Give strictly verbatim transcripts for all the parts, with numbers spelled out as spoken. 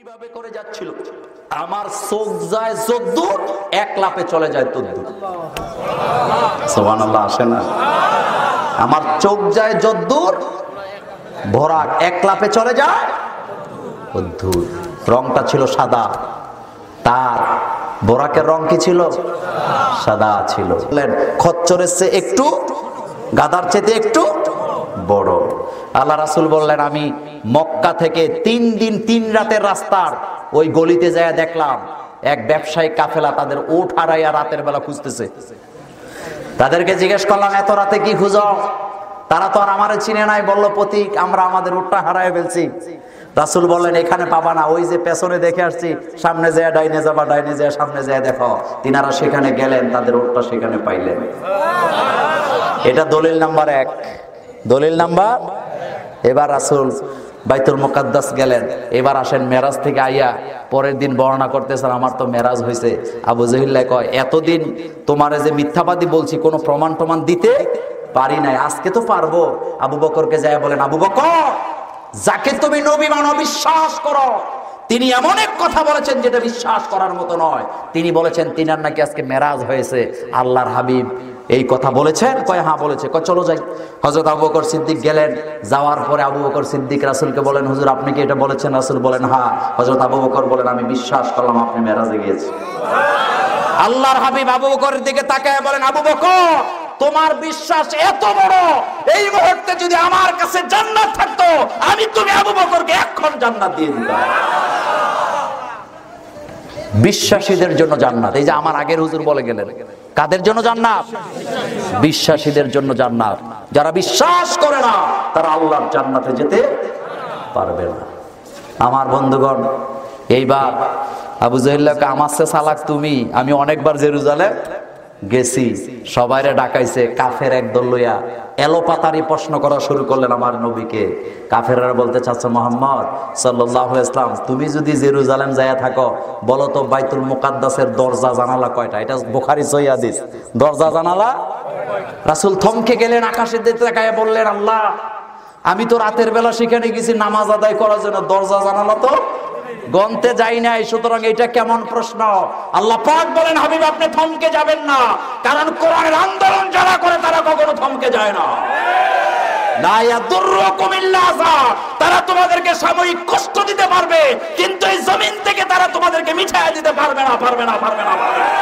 কিভাবে করে যাচ্ছিল, আমার চোখ যায় যদ্দূর এক লাফে চলে যায় তদ্দূর। সুবহানাল্লাহ আসে না? আমার চোখ যায় যদ্দূর, ভরাট এক লাফে চলে যায় তদ্দূর। রংটা ছিল সাদা, তার বোরাকের রং কি ছিল? সাদা ছিল। খচ্চরের চেয়ে একটু, গাধার চেয়ে একটু বড়। আল্লাহ রাসূল বললেন, আমি মক্কা থেকে তিন দিন তিন রাতের রাস্তার ওই গলিতে যায় দেখলাম এক ব্যবসায়ী কাফেলা তাদের ওঠ হারাইয়া রাতের বেলা খুঁজতেছে। তাদেরকে জিজ্ঞেস করলাম, এত রাতে কি খুঁজো? তারা তো আর আমারে চিনে নাই। বললো, প্রতীক, আমরা আমাদের ওঠটা হারাই ফেলছি। রাসূল বললেন, এখানে পাবা না, ওই যে পেছনে দেখে আসছি, সামনে যায় ডাইনে যাবা, ডাইনে যায় সামনে যায় দেখো। তিনারা সেখানে গেলেন, তাদের ওঠটা সেখানে পাইলেন। এটা দলিল নাম্বার এক। দলিল নাম্বার, এবার রাসূল বাইতুল মুকাদ্দাস গেলেন। এবার আসেন মেরাজ থেকে আইয়া পরের দিন বর্ণনা করতেছেন, আমার তো মেরাজ হয়েছে। আবু জাহিল্লাহ কয়, এতদিন তোমারে যে মিথ্যাবাদী বলছি, কোনো প্রমাণ প্রমাণ দিতে পারি নাই, আজকে তো পারবো। আবু বকরকে যায় বলেন, আবু বকর, যাকে তুমি নবী মানো, বিশ্বাস করো, তিনি এমন এক কথা বলেছেন যেটা বিশ্বাস করার মতো নয়। তিনি বলেছেন তিনার নাকি আজকে মেরাজ হয়েছে। আল্লাহর হাবিব এই কথা বলেছেন? কয় হ্যাঁ বলেছে। কয় চলো যাই। হযরত আবু বকর সিদ্দিক গেলেন। যাওয়ার পরে আবু বকর সিদ্দিক রাসূলকে বলেন, হুজুর আপনি কি এটা বলেছেন? রাসূল বলেন হ্যাঁ। হযরত আবু বকর বলেন, আমি বিশ্বাস করলাম আপনি মেরাজে গিয়েছেন। আল্লাহর হাবিব আবু বকরের দিকে তাকায় বলেন, আবু বকর, তোমার বিশ্বাস এত বড়, এই মুহূর্তে যদি আমার কাছে জান্নাত থাকতো, আমি তুমি আবু বকরকে এখন জান্নাত দিয়ে দিতাম। বিশ্বাসীদের জন্য জান্নাত। এই যে আমার আগের হুজুর বলে গেলেন, কাদের জন্য জান্নাত? বিশ্বাসীদের জন্য জান্নাত। যারা বিশ্বাস করে না, তারা আল্লাহর জান্নাতে যেতে পারবে না। আমার বন্ধুগণ, এইবার আবু জাহিল্লাহকে, আমার চেয়ে চালাক তুমি। আমি অনেকবার জেরুজালেম গেছি, সবাইরে ডাকাইছে। কাফের একদল লইয়া এলোপাতারি প্রশ্ন করা শুরু করলেন আমার নবীকে। কাফেররা বলতে চাচ্ছে, মুহাম্মদ সাল্লাল্লাহু আলাইহি ওয়াসাল্লাম, তুমি যদি জেরুজালেম যায়া থাকো, বলো তো বাইতুল মুকাদ্দাসের দরজা জানালা কয়টা? এটা বুখারী সহিহ হাদিস। দরজা জানালা। রাসূল থমকে গেলেন, আকাশের দিকে তাকায় বললেন, আল্লাহ, আমি তো রাতের বেলা সেখানে গেছি নামাজ আদায় করার জন্য, দরজা জানালা তো গন্তে যাই নাই, সুতরাং এটা কেমন প্রশ্ন? আল্লাহ পাক বলেন, হাবিব আপনি থমকে যাবেন না, কারণ কোরআনের আন্দোলন যারা করে তারা কখনো থমকে যায় না। লা ইয়াদুররুকুম ইল্লা আযা, তারা তোমাদেরকে সাময়িক কষ্ট দিতে পারবে, কিন্তু এই জমিন থেকে তারা তোমাদেরকে মিটাইয়া দিতে পারবে না, পারবে না, পারবে না, পারবে না।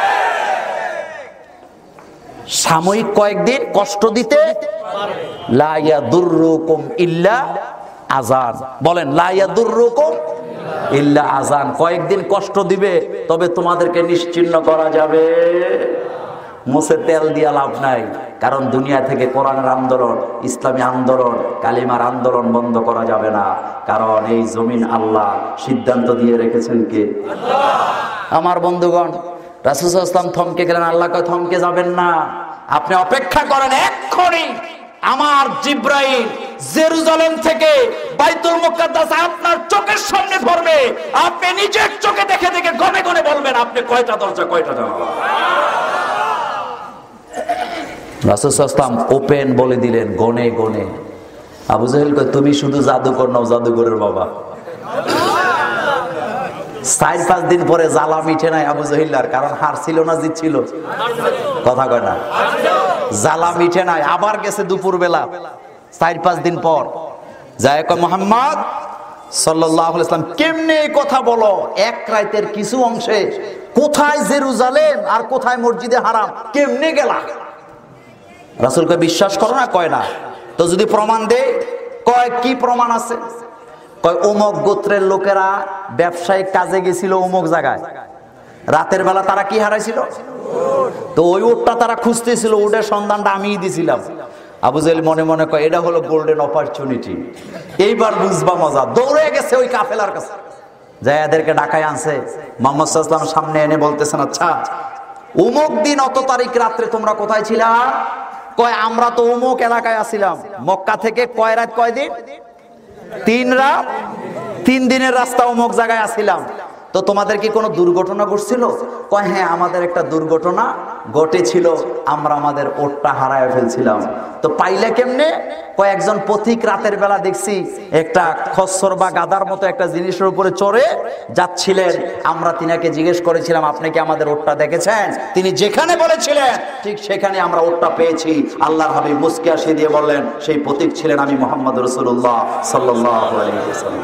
সাময়িক কয়েকদিন কষ্ট দিতে পারবে। লা ইয়াদুররুকুম ইল্লা আযান, বলেন লা ইয়াদুররুকুম ইল্লা আযান, কয়েকদিন কষ্ট দিবে, তবে তোমাদেরকে নিশ্চিহ্ন করা যাবে। মুছে তেল দিয়া লাভ নাই, কারণ দুনিয়া থেকে কোরআনের আন্দোলন, ইসলামী আন্দোলন, কালিমার আন্দোলন বন্ধ করা যাবে না, কারণ এই জমিন আল্লাহ সিদ্ধান্ত দিয়ে রেখেছেন কে? আল্লাহ। আমার বন্ধুগণ, রাসূল সাল্লাল্লাহু আলাইহি ওয়াসাল্লাম থমকে গেলেন। আল্লাহ কয়, থমকে যাবেন না, আপনি অপেক্ষা করেন, এক্ষুনি আমার জিব্রাইল জেরুজালেম থেকে বাইতুল মুকাদ্দাস আপনার চোখের সামনে পড়বে, আপনি নিজের চোখে দেখে দেখে গনে গনে বলবেন আপনি কয়টা দরজা, কয়টা জানালা। রাসূল সাল্লাল্লাহু আলাইহি ওয়াসাল্লাম ওপেন বলে দিলেন, গনে গনে। আবু জাহেল কয়, তুমি শুধু জাদুকর নাও, জাদুকরের বাবা। চার পাঁচ দিন পরে জ্বালা মিঠে নাই আবু জাহিল্লার, কারণ হার ছিল না, জিত ছিল? কথা কয় না, জ্বালা মিঠে নাই। আবার গেছে দুপুর বেলা, চার পাঁচ দিন পর যায়, কয় মুহাম্মদ সাল্লাল্লাহু আলাইহি ওয়াসাল্লাম, কেমনে এই কথা বলো? এক রাতের কিছু অংশে কোথায় জেরুজালেম আর কোথায় মসজিদে হারাম, কেমনে গেলা? রাসূল কয়, বিশ্বাস করো না? কয় না। তো যদি প্রমাণ দেই? কয় কি প্রমাণ আছে? কয় অমুক গোত্রের লোকেরা ব্যবসায়িক কাজে গেছিল অমুক জায়গায়, রাতের বেলা তারা কি হারাইছিল? তো ওই উটটা তারা খুঁজতেছিল, উটের সন্ধানটা আমিই দিছিলাম। আবু জাহেল মনে মনে কয়, এটা হলো গোল্ডেন অপরচুনিটি, এইবার বুঝবা মজা। দৌড়ে গেছে ওই কাফেলার কাছে, যাই এদেরকে ডাকায় আনছে। মুহাম্মদ সাল্লাল্লাহু আলাইহি ওয়াসাল্লাম সামনে এনে বলতেছেন, আচ্ছা অমুক দিন অত তারিখ রাত্রে তোমরা কোথায় ছিলা? কয় আমরা তো অমুক এলাকায় আছিলাম। মক্কা থেকে কয় রাত কয় দিন? তিন রাত, তিন দিনের রাস্তা অমুক জায়গায় আছিলাম। তো তোমাদের কি কোনো দুর্ঘটনা ঘটছিল? কয় হ্যাঁ, আমাদের একটা দুর্ঘটনা ঘটেছিল, আমরা আমাদের ওটটা হারায় ফেলছিলাম। তো পাইলে কেমনে? কয়েকজন পথিক রাতের বেলা দেখছি একটা খচ্চর বা গাধার মতো একটা জিনিসের উপরে চড়ে যাচ্ছিলেন। আমরা তিনাকে জিজ্ঞেস করেছিলাম, আপনি কি আমাদের ওটটা দেখেছেন? তিনি যেখানে বলেছিলেন ঠিক সেখানে আমরা ওটটা পেয়েছি। আল্লাহর হাবিব মুস্কি হাসি দিয়ে বললেন, সেই পথিক ছিলেন আমি মুহাম্মদ রাসূলুল্লাহ সাল্লাল্লাহু আলাইহি ওয়াসাল্লাম।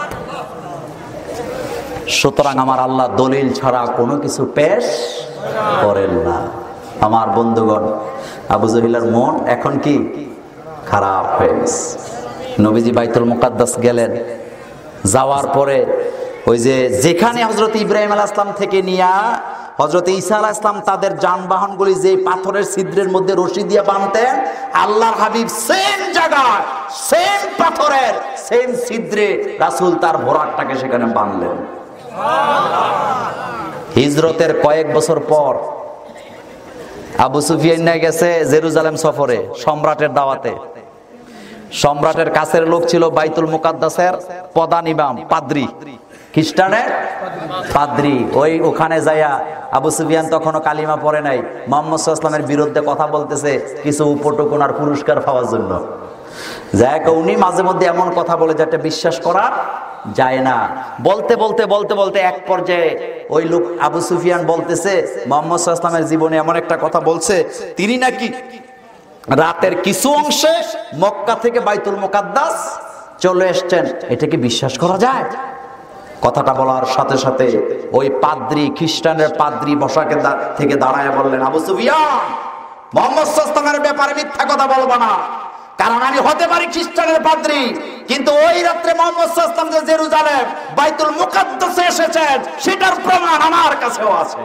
সুতরাং আমার আল্লাহ দলিল ছাড়া কোনো কিছু পেশ করেন না। আমার বন্ধুগণ, আবু জহিলের মন এখন কি খারাপ হয়ে গেছে। নবীজি বাইতুল মুকাদ্দাস গেলেন, যাওয়ার পরে ওই যে যেখানে হযরত ইব্রাহিম আলাইহিস সালাম থেকে নিয়া হযরত ঈসা আলাইহিস সালাম তাদের যানবাহনগুলি যে পাথরের ছিদ্রের মধ্যে রশি দিয়ে বাঁধতেন, আল্লাহর হাবিব সেম জায়গায় সেম পাথরের সেম ছিদ্রে রাসূল তার ভরাটটাকে সেখানে বাঁধলেন। হিজরতের কয়েক বছর পর আবু সুফিয়ান নিয়ে গেছে জেরুজালেম সফরে সম্রাটের দাওয়াতে। সম্রাটের কাছের লোক ছিল বাইতুল মুকাদ্দাসের প্রধান ইমাম, পাদ্রী, খ্রিস্টানের পাদ্রী। ওই ওখানে যাইয়া আবু সুফিয়ান তখনও কালিমা পড়ে নাই, মুহাম্মদ সাল্লাল্লাহু আলাইহি ওয়াসাল্লামের বিরুদ্ধে কথা বলতেছে কিছু উপটকন আর পুরস্কার পাওয়ার জন্য। যাই হোক, উনি মাঝে মধ্যে এমন কথা বলে যেটা বিশ্বাস করা যায় না। বলতে বলতে বলতে বলতে এক পর্যায়ে ওই লোক আবু সুফিয়ান বলতেছে মুহাম্মদ সাল্লাল্লাহু আলাইহি ওয়াসাল্লামের জীবনে এমন একটা কথা বলছে, তিনি নাকি রাতের কিছু অংশে মক্কা থেকে বাইতুল মুকাদ্দাস চলে এসেছেন। এটা কি বিশ্বাস করা যায়? কথাটা বলার সাথে সাথে ওই পাদ্রী, খ্রিস্টানের পাদ্রী বসাকে থেকে দাঁড়ায় বললেন, আবু সুফিয়ান, মুহাম্মদ সাল্লাল্লাহু আলাইহি ওয়াসাল্লামের ব্যাপারে মিথ্যা কথা বলবা না, কারণ আমি হতে পারি খ্রিস্টানের পাদ্রী, কিন্তু ওই রাত্রে মুহাম্মদ সাল্লাল্লাহু আলাইহি ওয়াসাল্লাম যে জেরুজালেম বাইতুল মুকাদ্দাসে এসেছেন সেটার প্রমাণ আমার কাছেও আছে।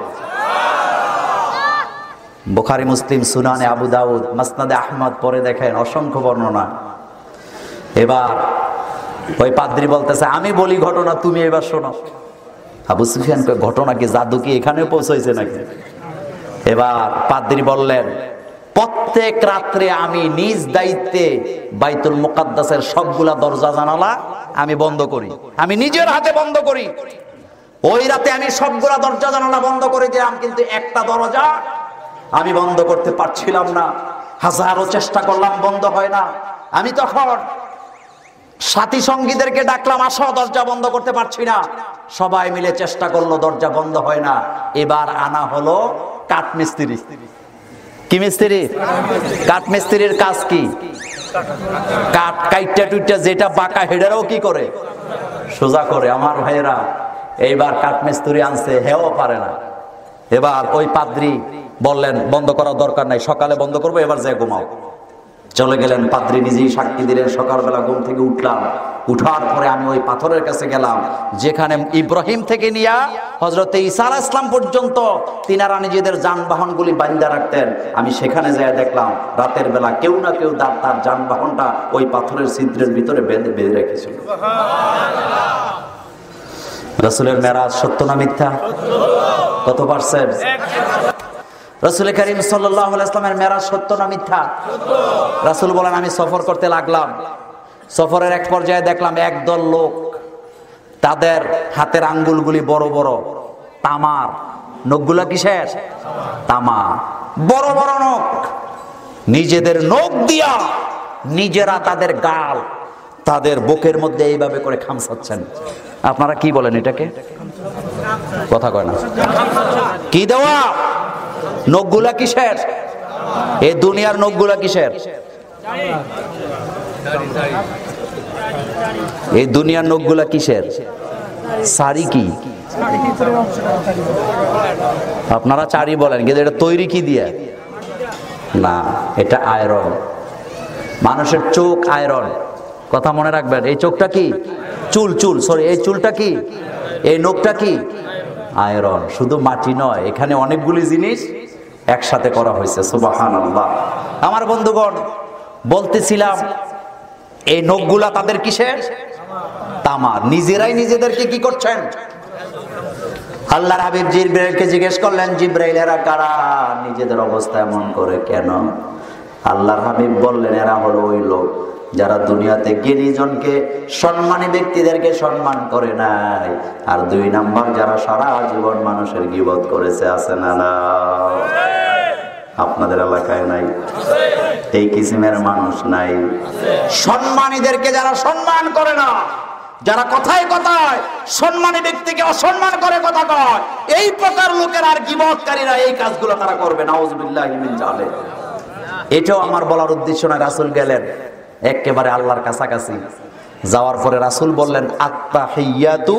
বুখারী, মুসলিম, সুনানে আবু দাউদ, মাসনাদে আহমদ পরে দেখেন অসংখ্য বর্ণনা। এবার ওই পাদ্রী বলতেছে, আমি বলি ঘটনা, তুমি এবার শোনো। আবু সুফিয়ান কয়, ঘটনা কি, জাদু কি এখানেও পৌঁছাইছে নাকি? এবার পাদ্রী বললেন, প্রত্যেক রাত্রে আমি নিজ দায়িত্বে বাইতুল মুকাদ্দাসের সবগুলা দরজা জানালা আমি বন্ধ করি, আমি নিজের হাতে বন্ধ করি। ওই রাতে আমি সবগুলা দরজা জানালা বন্ধ করে দিলাম, কিন্তু একটা দরজা আমি বন্ধ করতে পারছিলাম না। হাজারো চেষ্টা করলাম, বন্ধ হয় না। আমি তখন সাথী সঙ্গীদেরকে ডাকলাম, আসো, দরজা বন্ধ করতে পারছি না। সবাই মিলে চেষ্টা করলো, দরজা বন্ধ হয় না। এবার আনা হলো কাঠ মিস্ত্রি। কি মিস্ত্রি? কাঠ মিস্ত্রির কাজ কি? কাঠ কাইটা টুইটা যেটা বাঁকা হেডারও কি করে, সোজা করে। আমার ভাইয়েরা, এইবার কাঠ মিস্ত্রি আনছে, হেও পারে না। এবার ওই পাদ্রী বললেন, বন্ধ করার দরকার নাই, সকালে বন্ধ করবো, এবার যাই ঘুমাও। চলে গেলেন। পাদ্রী নিজেই সাক্ষী দিলেন, সকালবেলা ঘুম থেকে উঠলাম, উঠার পরে আমি ওই পাথরের কাছে গেলাম যেখানে ইব্রাহিম থেকে নিয়া হযরত ঈসা আলাইহিস সালাম পর্যন্ত তিনারা নিজেদের যানবাহনগুলি বাঁধা রাখতেন। আমি সেখানে যেয়ে দেখলাম রাতের বেলা কেউ না কেউ তার যানবাহনটা ওই পাথরের ছিদ্রের ভিতরে বেঁধে বেঁধে রেখেছিল। রাসূলের মেরাজ সত্য না মিথ্যা? কত পার্সেন্ট? রাসূল করিম সাল্লাল্লাহু আলাইহি ওয়াসাল্লামের মেরাজ সত্য না মিথ্যা? রাসূল বলেন, আমি সফর করতে লাগলাম। সফরের এক পর্যায়ে দেখলাম একদল লোক, তাদের হাতের আঙ্গুলগুলি বড় বড়, তামার। নখগুলা কিসের? তামা। বড় বড় নখ। নিজেদের নখ দিয়া নিজেরা তাদের গাল, তাদের বুকের মধ্যে এইভাবে করে খামসাচ্ছেন। আপনারা কি বলেন এটাকে? কথা কয় না। কি দেওয়া? নখগুলা কিসের? এই দুনিয়ার নখগুলা কিসের? এই দুনিয়ার নখগুলা কিসের? সারি কি? আপনারা চারি বলেন, কিন্তু এটা তৈরি কি দিয়ে? না, এটা আয়রন। মানুষের চোখ আয়রন, কথা মনে রাখবেন। এই চোখটা কি? চুল। চুল সরি এই চুলটা কি? এই নখটা কি? আয়রন। শুধু মাটি নয়, এখানে অনেকগুলি জিনিস একসাথে করা হয়েছে। সুবহানাল্লাহ। আমার বন্ধুগণ, বলতেছিলাম এই নখগুলা তাদের কিসের? তামা। নিজেরাই নিজেদেরকে কি করছেন? আল্লাহর হাবিব জিবরাইলকে জিজ্ঞেস করলেন, জিবরাইল, এরা কারা? নিজেদের অবস্থা এমন করে কেন? আল্লাহর হাবিব বললেন, এরা হলো ওই লোক যারা দুনিয়াতে জ্ঞানীজনকে সম্মানী ব্যক্তিদেরকে সম্মান করে নাই, আর দুই নাম্বার যারা সারা জীবন মানুষের গীবত করেছে। আছে না না? আপনাদের এলাকায় নাই এই কিসিমের মানুষ? নাই। সম্মানীদেরকে যারা সম্মান করে না, যারা কথায় কথায় সম্মানী ব্যক্তিকে অসম্মান করে কথা কয়, এই প্রকার লোকের আর গীবতকারীরা এই কাজগুলো তারা করবে। নাউযুবিল্লাহি মিন জালিক। এটাও আমার বলার উদ্দেশ্য না। রাসূল গেলেন একেবারে আল্লাহর কাছাকাছি, যাওয়ার পরে রাসূল বললেন আত্তাহিয়াতু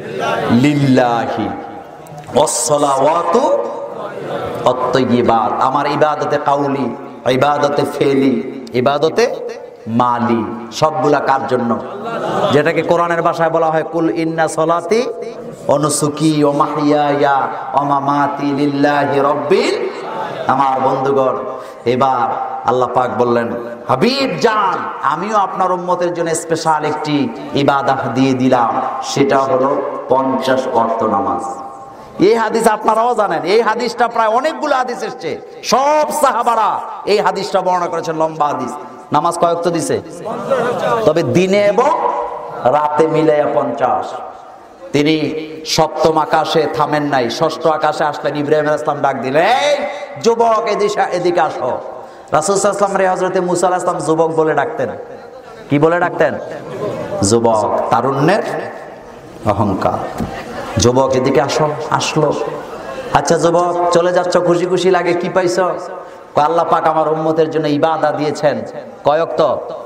লিল্লাহি ওয়াসসালাওয়াতু আত-তাইয়্যিবাত। আমার ইবাদতে কাউলি, ইবাদতে ফেলি, ইবাদতে মালি সবগুলা কার জন্য? যেটাকে কোরআনের ভাষায় বলা হয় কুল ইন্না সলাতি ওয়া নুসুকি ওয়া মাহইয়ায়া ওয়া মামাতি লিল্লাহি রাব্বিল। আমার বন্ধুগণ, এবার আল্লাহ পাক বললেন হাবিব জান, আমিও আপনার উম্মতের জন্য স্পেশাল একটি ইবাদত দিয়ে দিলাম, সেটা হলো পঞ্চাশ ওয়াক্ত নামাজ। এই হাদিস আপনারাও জানেন, এই হাদিসটা প্রায় অনেকগুলো হাদিস এসেছে, সব সাহাবারা এই হাদিসটা বর্ণনা করেছেন, লম্বা হাদিস। নামাজ কয় ওয়াক্ত দিছে? তবে দিনে এবং রাতে মিলাইয়া পঞ্চাশ। তিনি সপ্তম আকাশে থামেন নাই, ষষ্ঠ আকাশে আসলেন। ইব্রাহিম আলাইহিস সালাম ডাক দিলেন, এই যুবক এদিকে এদিকে আসো। রাসূল সাল্লাল্লাহু আলাইহি ওয়াসাল্লাম রে হযরতে মুসা আলাইহিস সালাম যুবক বলে ডাকতেন। কি বলে ডাকতেন? যুবক, তারুণ্যের অহংকার। যুবক এদিকে আসো। আসলো। আচ্ছা যুবক, চলে যাচ্ছ, খুশি খুশি লাগে, কি পাইছো? আল্লাহ পাক আমার উম্মতের জন্য ইবাদত দিয়েছেন কয় ওয়াক্ত?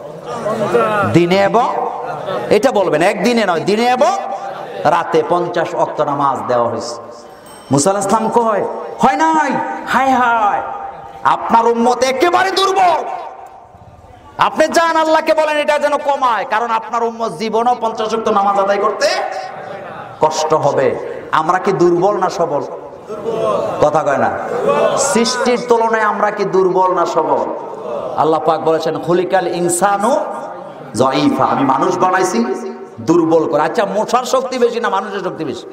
দিনে এবং, এটা বলবেন একদিনে নয়, দিনে এবং রাতে পঞ্চাশ ওয়াক্ত নামাজ দেওয়া হয়েছে। মুসা আলাইহিস সালাম কয়, হয় নাই? হায় হায়, আপনার উম্মত একেবারে দুর্বল। আপনি যান আল্লাহকে বলেন এটা যেন কমায়, কারণ আপনার উম্মত জীবনও পঞ্চাশ ওয়াক্ত নামাজ আদায় করতে কষ্ট হবে। আমরা কি দুর্বল না সবল? কথা কয় না? সৃষ্টির তুলনায় আমরা কি দুর্বল না সবল? আল্লাহ পাক বলেছেন খুলিকাল ইনসানু যায়ীফা, আমি মানুষ বানাইছি দুর্বল করে। আচ্ছা, মশার শক্তি বেশি না মানুষের শক্তি বেশি?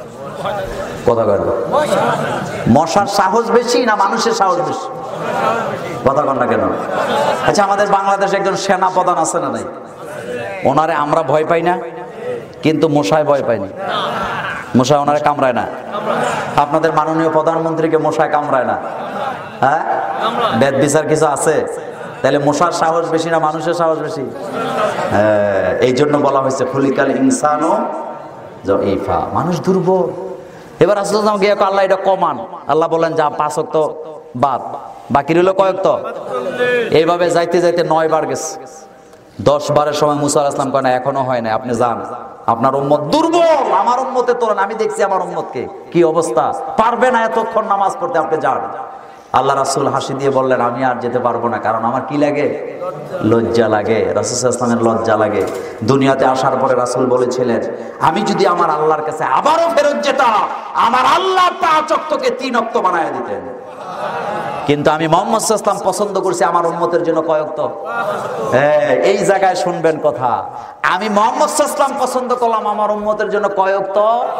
কথা কয় না? মশার সাহস বেশি না মানুষের সাহস বেশি? কথা কন না কেন? আচ্ছা, আমাদের বাংলাদেশে একজন সেনা প্রধান আছে না নাই? ওনারে আমরা ভয় পাই না, কিন্তু মশায় ভয় পাইনি। মশায় ওনারে কামড়ায় না। আপনাদের মাননীয় প্রধানমন্ত্রীকে মশায় কামড়ায় না? হ্যাঁ, বেদ বিচার কিছু আছে? তাহলে মশার সাহস বেশি না মানুষের সাহস বেশি? হ্যাঁ, এই জন্য বলা হয়েছে খুলিকাল ইনসানু যায়ীফা, মানুষ দুর্বল। এবার রাসূলুল্লাহ গিয়ে আল্লাহ এটা কমান। আল্লাহ বলেন যা পাঁচ ওয়াক্ত বাদ, বাকি রইল কয় ওয়াক্ত? এইভাবে যাইতে যাইতে নয় বার গেছে। দশ বারের সময় মুসা আলাইহিস সালাম কয় না, এখনো হয় না, আপনি যান, আপনার উম্মত দুর্বল, আমার উম্মতের তুলনায় আমি দেখছি আমার উম্মতকে কি অবস্থা, পারবে না এতক্ষণ নামাজ পড়তে, আপনি যান। আল্লাহ রাসূল হাসি দিয়ে বললেন আমি আর যেতে পারবো না, কারণ আমার কি লাগে? লজ্জা লাগে। রাসূল সাল্লাল্লাহু আলাইহি ওয়াসাল্লামের লজ্জা লাগে। দুনিয়াতে আসার পরে রাসূল বলেছিলেন আমি যদি আমার আল্লাহর কাছে আবারও ফেরত যেতাম, আমার আল্লাহ পাঁচ ওয়াক্তকে তিন ওয়াক্ত বানায় দিতেন। কিন্তু আমি মুহাম্মদ সাল্লাল্লাহু আলাইহি ওয়াসাল্লাম পছন্দ করছি আমার উম্মতের জন্য কয় ওয়াক্ত? হ্যাঁ, এই জায়গায় শুনবেন কথা। আমি মুহাম্মদ সাল্লাল্লাহু আলাইহি ওয়াসাল্লাম পছন্দ করলাম আমার উম্মতের জন্য কয় ওয়াক্ত?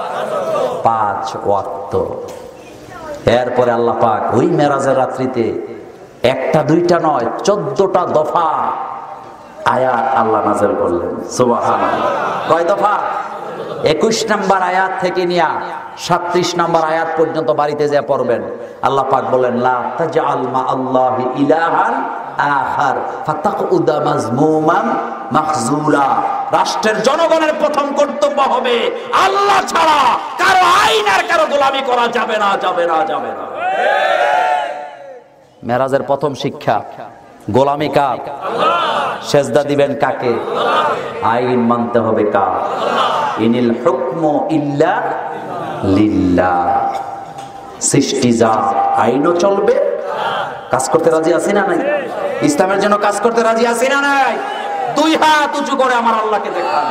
পাঁচ ওয়াক্ত। এরপরে আল্লাহ পাক ওই মেরাজের রাত্রিতে একটা দুইটা নয় চোদ্দটা দফা আয়াত আল্লাহ নাযিল করলেন। সুবহানাল্লাহ। কয় দফা? একুশ নম্বর আয়াত থেকে নিয়ে সাতত্রিশ নম্বর আয়াত পর্যন্ত বাড়িতে যা পড়বেন। আল্লাহ পাক বলেন লা তাজআল মা আল্লাহি ইলাহান আখার ফাতাকুদা মাজমুমান মাখজুলা। রাষ্ট্রের জনগণের প্রথম কর্তব্য হবে আল্লাহ ছাড়া কারো আইন আর কারো গোলামি করা যাবে না, যাবে না, যাবে না। মেরাজের প্রথম শিক্ষা, গোলামি কার? সেজদা দিবেন কাকে? আইন মানতে হবে কার? ইনিল হুকমু ইল্লা লিল্লাহ। সৃষ্টি যা, আইনও চলবে। কাজ করতে রাজি আছি না নাই? ইসলামের জন্য কাজ করতে রাজি আছি না নাই? দুই হাত উঁচু করে আমার আল্লাহকে দেখান।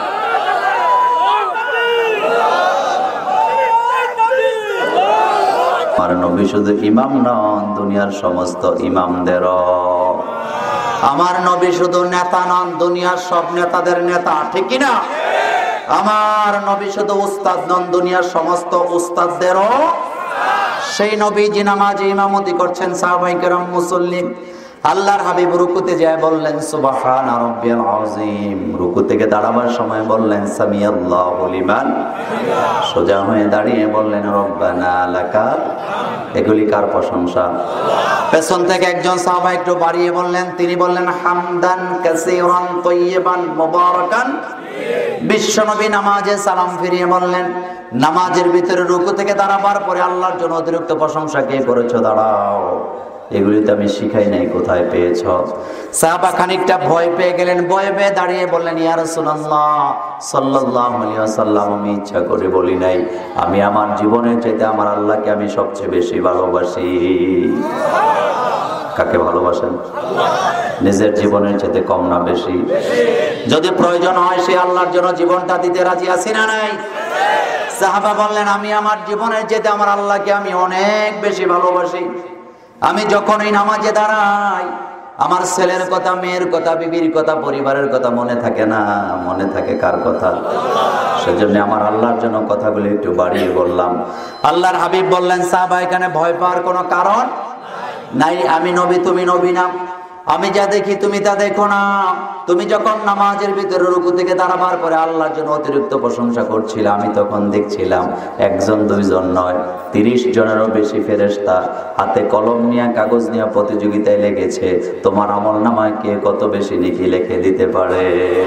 আমার নবী শুধু ইমাম নন, দুনিয়ার সমস্ত ইমামদেরও। আমার নবী শুধু নেতা নন, দুনিয়ার সব নেতাদের নেতা, ঠিক কি না? আমার নবী শুধু উস্তাদ নন, দুনিয়ার সমস্ত উস্তাদদেরও। সেই নবীজি নামাজে ইমামতি করছেন, সাহাবায়ে কেরাম মুসল্লি। আল্লাহর হাবিব রুকুতে যায় বললেন সুবহানা রাব্বিয়াল আযীম। রুকু থেকে দাঁড়াবার সময় বললেন সামিআল্লাহু লিমান। সোজা হয়ে দাঁড়িয়ে বললেন রব্বানা লাকাল। এগুলি কার প্রশংসা? পেছন থেকে একজন সাহাবা একটু বাড়িয়ে বললেন, তিনি বললেন হামদান কাসীরান তাইয়িবান মুবারাকান। বিশ্বনবী নামাজে সালাম ফিরিয়ে বললেন, নামাজের ভিতরে রুকু থেকে দাঁড়াবার পরে আল্লাহর জন্য অতিরিক্ত প্রশংসা কে করেছো? দাঁড়াও, এগুলি তো আমি শিখাই নাই, কোথায় পেয়েছ? সাহাবা খানিকটা ভয় পেয়ে গেলেন, ভয় পেয়ে দাঁড়িয়ে বললেন, ইয়া রাসূলুল্লাহ সাল্লাল্লাহু আলাইহি ওয়াসাল্লাম, আমি ইচ্ছা করে বলি নাই, আমি আমার জীবনের চাইতে আমার আল্লাহকে আমি সবচেয়ে বেশি ভালোবাসি। কাকে ভালোবাসেন? নিজের জীবনের চাইতে কম না বেশি? যদি প্রয়োজন হয় সে আল্লাহর জন্য জীবনটা দিতে রাজি আছি না নাই? সাহাবা বললেন, আমি আমার জীবনের চাইতে আমার আল্লাহকে আমি অনেক বেশি ভালোবাসি। আমি যখন এই নামাজে দাঁড়াই, আমার ছেলের কথা, মেয়ের কথা, বিবির কথা, পরিবারের কথা মনে থাকে না, মনে থাকে কার কথা? সেজন্য আমার আল্লাহর জন্য কথাগুলো একটু বাড়িয়ে বললাম। আল্লাহর হাবিব বললেন, সাহাবা এখানে ভয় পাওয়ার কোনো কারণ নাই, আমি নবী তুমি নবী না, আমি যা দেখি তুমি তা দেখো না। তুমি যখন নামাজের ভিতরে রুকু থেকে দাঁড়াবার পরে আল্লাহর জন্য অতিরিক্ত প্রশংসা করছিলে, আমি তখন দেখছিলাম একজন দুইজন নয়, তিরিশ জনেরও বেশি ফেরেশতা হাতে কলম নিয়ে কাগজ নিয়ে প্রতিযোগিতায় লেগেছে, তোমার আমল নামায় কে কত বেশি নেকি লিখে দিতে পারে।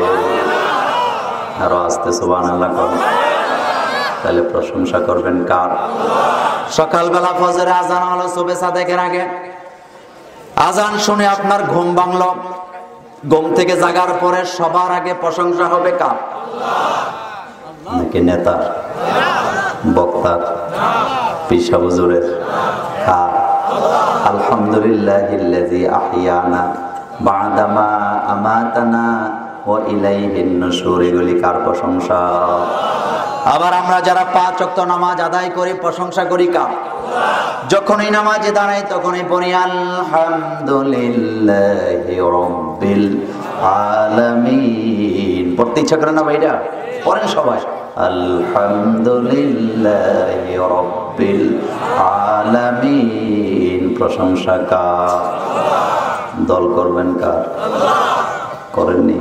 আরো আস্তে সুবহানাল্লাহ করুন। তাহলে প্রশংসা করবেন কার? সকালবেলা ফজরে আজান হলো, সুবহে সাদেকের আগে আজান শুনে আপনার ঘুম ভাঙলো, ঘুম থেকে জাগার পরে সবার আগে প্রশংসা হবে কার? নাকি নেতার, বক্তার, পিসা হুজুরের? কার? আলহামদুলিল্লাহিল্লাযী আহইয়ানা বা'দা মা আমাতানা ওয়া ইলাইহিন নুশুর। এগুলি কার প্রশংসা? আবার আমরা যারা পাঁচ ওয়াক্ত নামাজ আদায় করি, প্রশংসা করি কার? যখনই নামাজে দাঁড়াই তখনই পড়ি আলহামদুলিল্লাহি রাব্বিল আলামিন। পড়তে ইচ্ছা করে না ভাইরা? পড়েন সবাই, আলহামদুলিল্লাহি রাব্বিল আলামিন। প্রশংসা কার? দল করবেন কার? করেননি?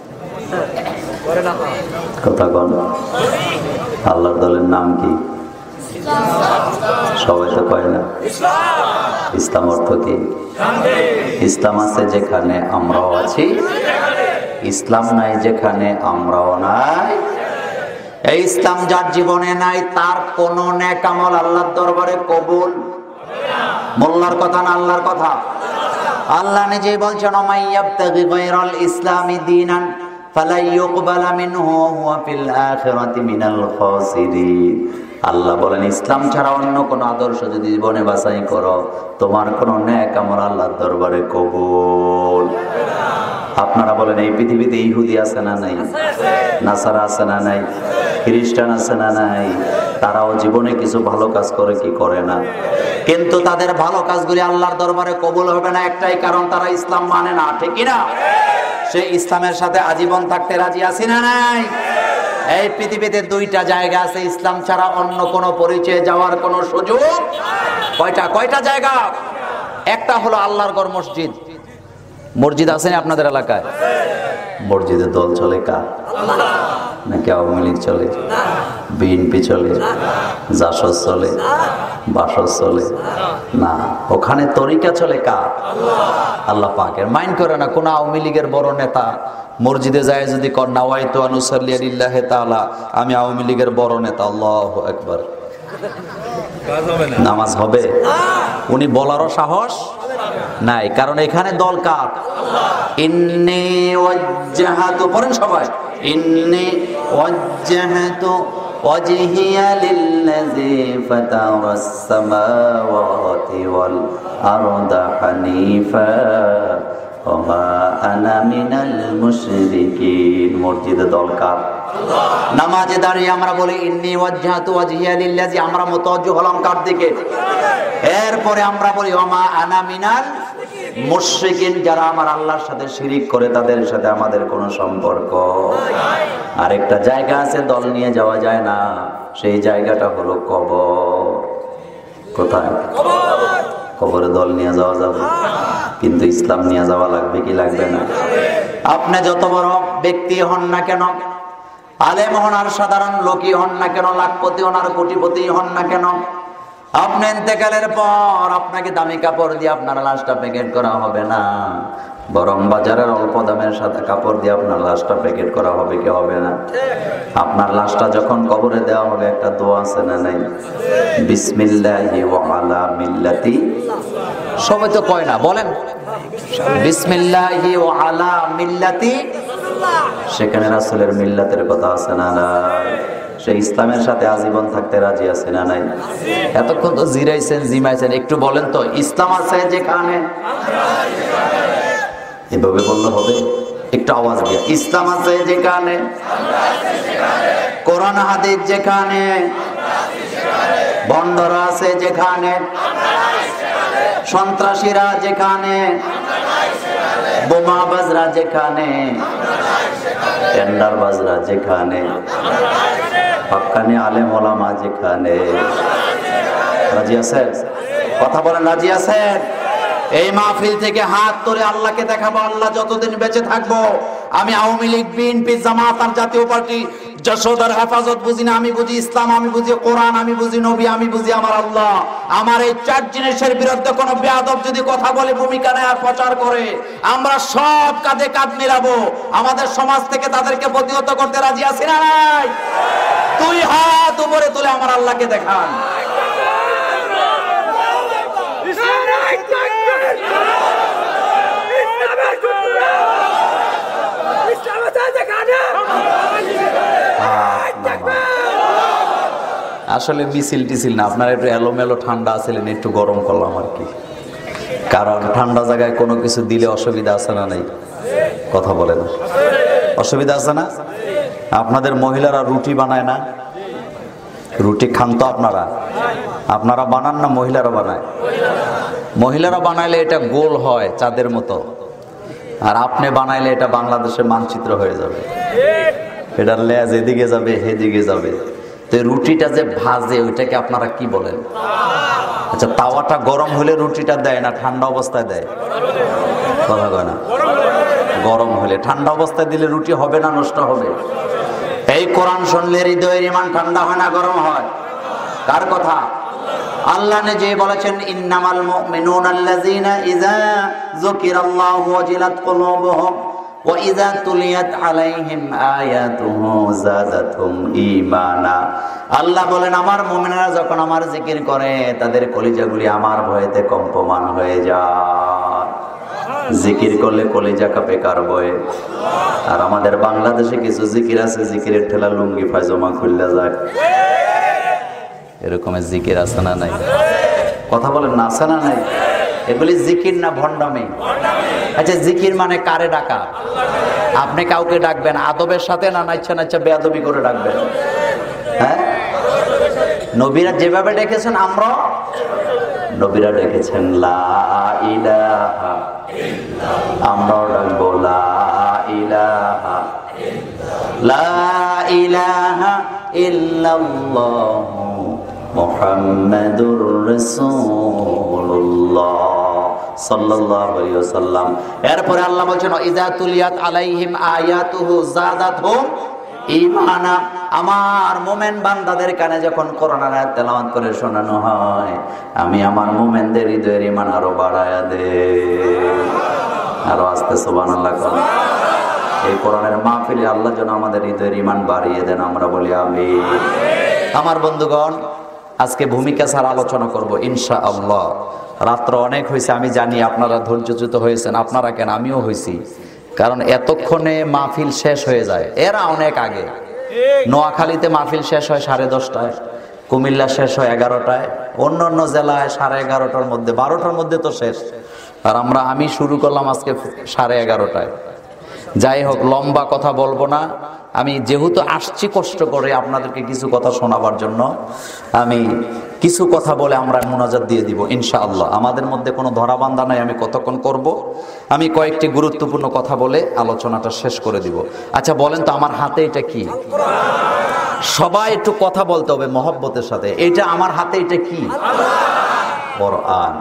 কথা কন। আল্লাহর দলের নাম কি? সবাই তো কয় না। ইসলাম অর্থ কি? ইসলাম আছে যেখানে আমরাও আছি, ইসলাম নাই যেখানে আমরাও নাই। এই ইসলাম যার জীবনে নাই তার কোন নেক আমল আল্লাহর দরবারে কবুল। মোল্লার কথা না আল্লাহর কথা? আল্লাহ নিজেই বলছেন, মাইয়াবতাগি গায়রাল ইসলামি দীনান ফালা ইউকবালা মিনহু ওয়া হুয়া ফিল আখিরাতি মিনাল খাসিরিন। আল্লাহ বলেন, ইসলাম ছাড়া অন্য কোন আদর্শ যদি জীবনে বাছাই করো, তোমার কোন নেক আমল আল্লাহর দরবারে কবুল। আপনারা বলেন, এই পৃথিবীতে ইহুদি আছে না নাই? নাসারা আছে না নাই? খ্রিস্টান আছে না নাই? তারাও জীবনে কিছু ভালো কাজ করে কি করে না? কিন্তু তাদের ভালো কাজগুলি আল্লাহর দরবারে কবুল হবে না, একটাই কারণ, তারা ইসলাম মানে না। ঠিক কি না? সেই ইসলামের সাথে আজীবন থাকতে রাজি আছি না নাই? এই পৃথিবীতে দুইটা জায়গা আছে ইসলাম ছাড়া অন্য কোনো পরিচয়ে যাওয়ার কোনো সুযোগ। কয়টা? কয়টা জায়গা? একটা হলো আল্লাহর ঘর মসজিদ। মসজিদ আছে না আপনাদের এলাকায়? মসজিদে দল চলে কার? নাকি আওয়ামী লীগ চলে, বিএনপি চলে, জাসদ চলে, বাসদ চলে? না, ওখানে তরিকা চলে কার? আল্লাহ পাকের। মাইন্ড করে না কোন আওয়ামী লীগের বড় নেতা মসজিদে যায় যদি কর নাওয়াইতু আন উসাল্লি লিল্লাহি তাআলা, আমি আওয়ামী লীগের বড় নেতা, আল্লাহু আকবার, নামাজ হবে? উনি বলারও সাহস নাই, কারণ এখানে দল কার? ইন্নী ওয়াজ্জাহাতু, পড়েন সবাই, ইন্নী ওয়াজ্জাহাতু ওয়াজহিয়া লিল্লাযী ফাতারাস সামাওয়াতি ওয়াল আরদা হানিফা ওয়া মা আনা মিনাল মুশরিকিন। মসজিদে দল কার? নামাজে দাঁড়িয়ে আমরা বলি ইন্নী ওয়াজ্জাহাতু ওয়াজহিয়া লিল্লাযী, আমরা মুতাওয়াজ্জিহ হলাম কার দিকে? এরপরে আমরা বলি ওয়া মা আনা মিনাল মুশরিকিন, যারা আমার আল্লাহর সাথে শিরিক করে তাদের সাথে আমাদের কোনো সম্পর্ক। আরেকটা জায়গা আছে দল নিয়ে যাওয়া যায় না, সেই জায়গাটা হলো কবর। কোথায়? কবরে দল নিয়ে যাওয়া যাবে? কিন্তু ইসলাম নিয়ে যাওয়া লাগবে কি লাগবে না? আপনি যত বড় ব্যক্তি হন না কেন, আলেম হন আর সাধারণ লোকই হন না কেন, লাখপতি হন আর কোটিপতি হন না কেন, আপনি ইন্তেকালের পর আপনাকে দামি কাপড় দিয়ে আপনার লাশটা প্যাকেট করা হবে না, বরং বাজারের অল্প দামের সাথে কাপড় দিয়ে আপনার লাশটা প্যাকেট করা হবে কি হবে না? আপনার লাশটা যখন কবরে দেওয়া হবে একটা দোয়া আছে না নাই? বিসমিল্লাহি ওয়া আলা মিল্লাতি, সবাই তো কয় না, বলেন বিসমিল্লাহি ওয়া আলা মিল্লাতি। সেখানে রাসূলের মিল্লাতের কথা আছে না নাই? সেই ইসলামের সাথে আজীবন থাকতে রাজি আছে না নাই? এতক্ষণ তো জিরাইছেন জিমাইছেন, একটু বলেন তো ইসলাম আছে যেখানে, এভাবে বললে হবে? একটু আওয়াজ দিয়ে, ইসলাম আছে যেখানে, কোরআন হাদিস যেখানে, বন্দর আছে যেখানে, সন্ত্রাসীরা যেখানে, বোমা বাজরা যেখানে, টেন্ডার বাজরা যেখানে, হক্কানি আলেম ওলামা যেখানে। রাজি আছেন? কথা বলেন, রাজি আছেন? এই মাহফিল থেকে হাত তুলে আল্লাহকে দেখাবো, আল্লাহ যতদিন বেঁচে থাকবো আমি আওয়ামী লীগ, বিএনপি, জামাত আর জাতীয় পার্টি যশোদার হেফাজত বুঝি না, আমি বুঝি ইসলাম, আমি বুঝি কোরআন, আমি বুঝি নবী, আমি বুঝি আমার আল্লাহ। আমার এই চার জিনিসের বিরুদ্ধে কোন বেয়াদব যদি কথা বলে, ভূমিকা নেয় আর প্রচার করে, আমরা সব কাঁধে কাঁধ মিলাবো। আমাদের সমাজ থেকে তাদেরকে প্রতিহত করতে রাজি আছি না নাই? দুই হাত উপরে তুলে আমার আল্লাহকে দেখান। আসলে মিছিল টিছিল না, আপনারা একটু এলোমেলো ঠান্ডা আছিলেন, একটু গরম করলাম আর কি। কারণ ঠান্ডা জায়গায় কোনো কিছু দিলে অসুবিধা আছে না নাই? কথা বলেন, অসুবিধা আছে না? আপনাদের মহিলারা রুটি বানায় না? রুটি খান তো আপনারা? আপনারা বানান না মহিলারা বানায়? মহিলারা বানাইলে এটা গোল হয় চাঁদের মতো, আর আপনি বানাইলে এটা বাংলাদেশের মানচিত্র হয়ে যাবে। এটার লেজ এদিকে যাবে, হেদিকে যাবে। তো রুটিটা যে ভাজে ওইটাকে আপনারা কি বলেন? আচ্ছা, তাওয়াটা গরম হলে রুটিটা দেয় না ঠান্ডা অবস্থায় দেয়? কথা কয় না? গরম হলে। ঠান্ডা অবস্থায় দিলে রুটি হবে না নষ্ট হবে? এই কোরআন শুনলে হৃদয়ের ঈমান ঠান্ডা হয় না গরম হয়? কার কথা? আল্লাহ নিজে বলেছেন, ইন্নামাল মুমিনুনা আল্লাযীনা ইযা যুকিরাল্লাহু ওয়াজিলাত কুলুবুহুম ওয়া ইযা তুলিয়াত আলাইহিম আয়াতুহু যাদাতহুম ঈমানা। আল্লাহ বলেন, আমার মুমিনেরা যখন আমার জিকির করে তাদের কলিজাগুলি আমার ভয়েতে কম্পমান হয়ে যায়। জিকির করলে কলিজা কাঁপে কার ভয়ে? আর আমাদের বাংলাদেশে কিছু জিকির আছে, জিকিরের ঠেলা লুঙ্গি পায়জামা খুললা যায়। এরকমের জিকির আছে না নাই? কথা বলেন না, আছে না নাই? এগুলি জিকির না ভণ্ডামি? আচ্ছা, জিকির মানে কারে ডাকা? আপনি কাউকে ডাকবেন আদবের সাথে না নাইচ্ছা নাইচ্ছা বেয়াদবি করে ডাকবেন? হ্যাঁ, নবীরা যেভাবে ডেকেছেন আমরা, নবীরা ডেকেছেন লা ইলাহা ইল্লাল্লাহ, আমরাও ডাকবো লা ইলাহা লা ইলাহা ইল্লাল্লাহ মুহাম্মাদুর রাসূলুল্লাহ সাল্লাল্লাহু আলাইহি ওয়াসাল্লাম। এরপরে আল্লাহ বলেন, ইযা তুলিয়াত আলাইহিম আয়াতুহু যাদাতহুম ঈমানা। আমার মুমিন বান্দাদের কানে যখন কোরআনের আয়াত তেলাওয়াত করে শোনানো হয়, আমি আমার মুমিনদের হৃদয়ের ঈমান আরো বাড়ায়া দেই। আরো আস্তে সুবহানাল্লাহ কোন। এই কোরআনের মাহফিলে আল্লাহ যেন আমাদের হৃদয়ের ঈমান বাড়িয়ে দেন, আমরা বলি আমিন। আমার বন্ধুগণ, আজকে ভূমিকা ছাড়া আলোচনা করব ইনশাআল্লাহ। রাত্র অনেক হয়েছে, আমি জানি আপনারা ধৈর্যচ্যুত হয়েছেন, আপনারা কেন আমিও হয়েছি। কারণ এতক্ষণে মাহফিল শেষ হয়ে যায়, এরা অনেক আগে। নোয়াখালীতে মাহফিল শেষ হয় সাড়ে দশটায়, কুমিল্লা শেষ হয় এগারোটায়, অন্য অন্য জেলায় সাড়ে এগারোটার মধ্যে, বারোটার মধ্যে তো শেষ। আর আমরা আমি শুরু করলাম আজকে সাড়ে এগারোটায়। যাই হোক, লম্বা কথা বলবো না। আমি যেহেতু আসছি কষ্ট করে আপনাদেরকে কিছু কথা শোনাবার জন্য, আমি কিছু কথা বলে আমরা মুনাজাত দিয়ে দিব ইনশাআল্লাহ। আমাদের মধ্যে কোনো ধরাবান্ধা নাই আমি কতক্ষণ করব। আমি কয়েকটি গুরুত্বপূর্ণ কথা বলে আলোচনাটা শেষ করে দিব। আচ্ছা বলেন তো, আমার হাতে এটা কি? সবাই একটু কথা বলতে হবে মহব্বতের সাথে। এটা আমার হাতে এটা কি? কোরআন।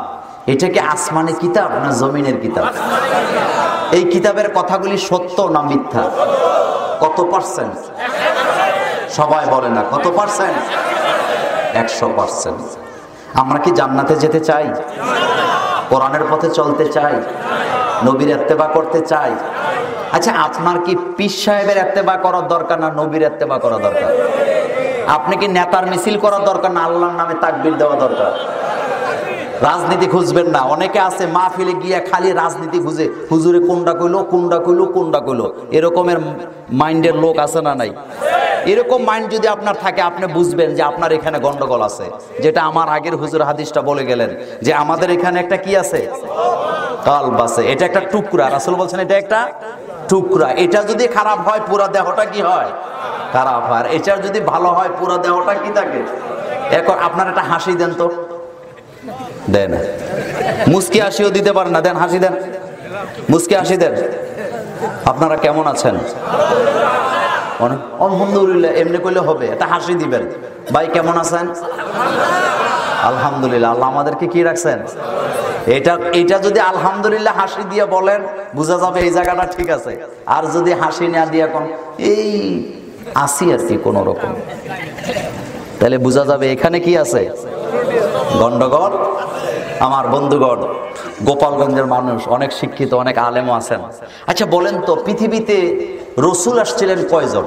এটা কি আসমানি কিতাব না জমিনের কিতাব? এই কিতাবের কথাগুলি সত্য না মিথ্যা? কত পার্সেন্ট? সবাই বলে না, কত পার্সেন্ট? একশো পার্সেন্ট। আমরা কি জান্নাতে যেতে চাই? কোরআনের পথে চলতে চাই? নবীর ইত্তেবা করতে চাই? আচ্ছা, আপনার কি পীর সাহেবের ইত্তেবা করার দরকার না নবীর ইত্তেবা করা দরকার? আপনি কি নেতার মিছিল করার দরকার না আল্লাহর নামে তাকবীর দেওয়া দরকার? রাজনীতি খুঁজবেন না। অনেকে আছে মাহফিলে গিয়া খালি রাজনীতি খুঁজে, হুজুরে কোনটা কইলো কোনটা কইলো কোনটা কইলো, এরকমের মাইন্ডের লোক আছে না নাই? এরকম মাইন্ড যদি আপনার থাকে, আপনি বুঝবেন যে আপনার এখানে গন্ডগোল আছে। যেটা আমার আগের হুজুর হাদিসটা বলে গেলেন যে আমাদের এখানে একটা কি আছে? কালব আছে। এটা একটা টুকরা, রাসূল বলছেন এটা একটা টুকরা। এটা যদি খারাপ হয় পুরো দেহটা কি হয়? খারাপ হয়। এটা যদি ভালো হয় পুরো দেহটা কি থাকে? এখন আপনার একটা হাসি দেন তো, দেন। মুস্কি হাসিও দিতে পারেন না, দেন হাসি দেন, মুস্কি হাসি দেন। আপনারা কেমন আছেন? আলহামদুলিল্লাহ। এমনি করলে হবে, একটা হাসি দিবেন। ভাই কেমন আছেন? আলহামদুলিল্লাহ। আল্লাহ আমাদেরকে কি রাখছেন? এটা এটা যদি আলহামদুলিল্লাহ হাসি দিয়ে বলেন, বোঝা যাবে এই জায়গাটা ঠিক আছে। আর যদি হাসি না দিয়ে কোন এই আসি আর কি কোন রকম, তাহলে বোঝা যাবে এখানে কি আছে? গন্ডগোল। আমার বন্ধুগণ, গোপালগঞ্জের মানুষ অনেক শিক্ষিত, অনেক আলেমও আছেন। আচ্ছা বলেন তো, পৃথিবীতে রসুল আসছিলেন কয়জন?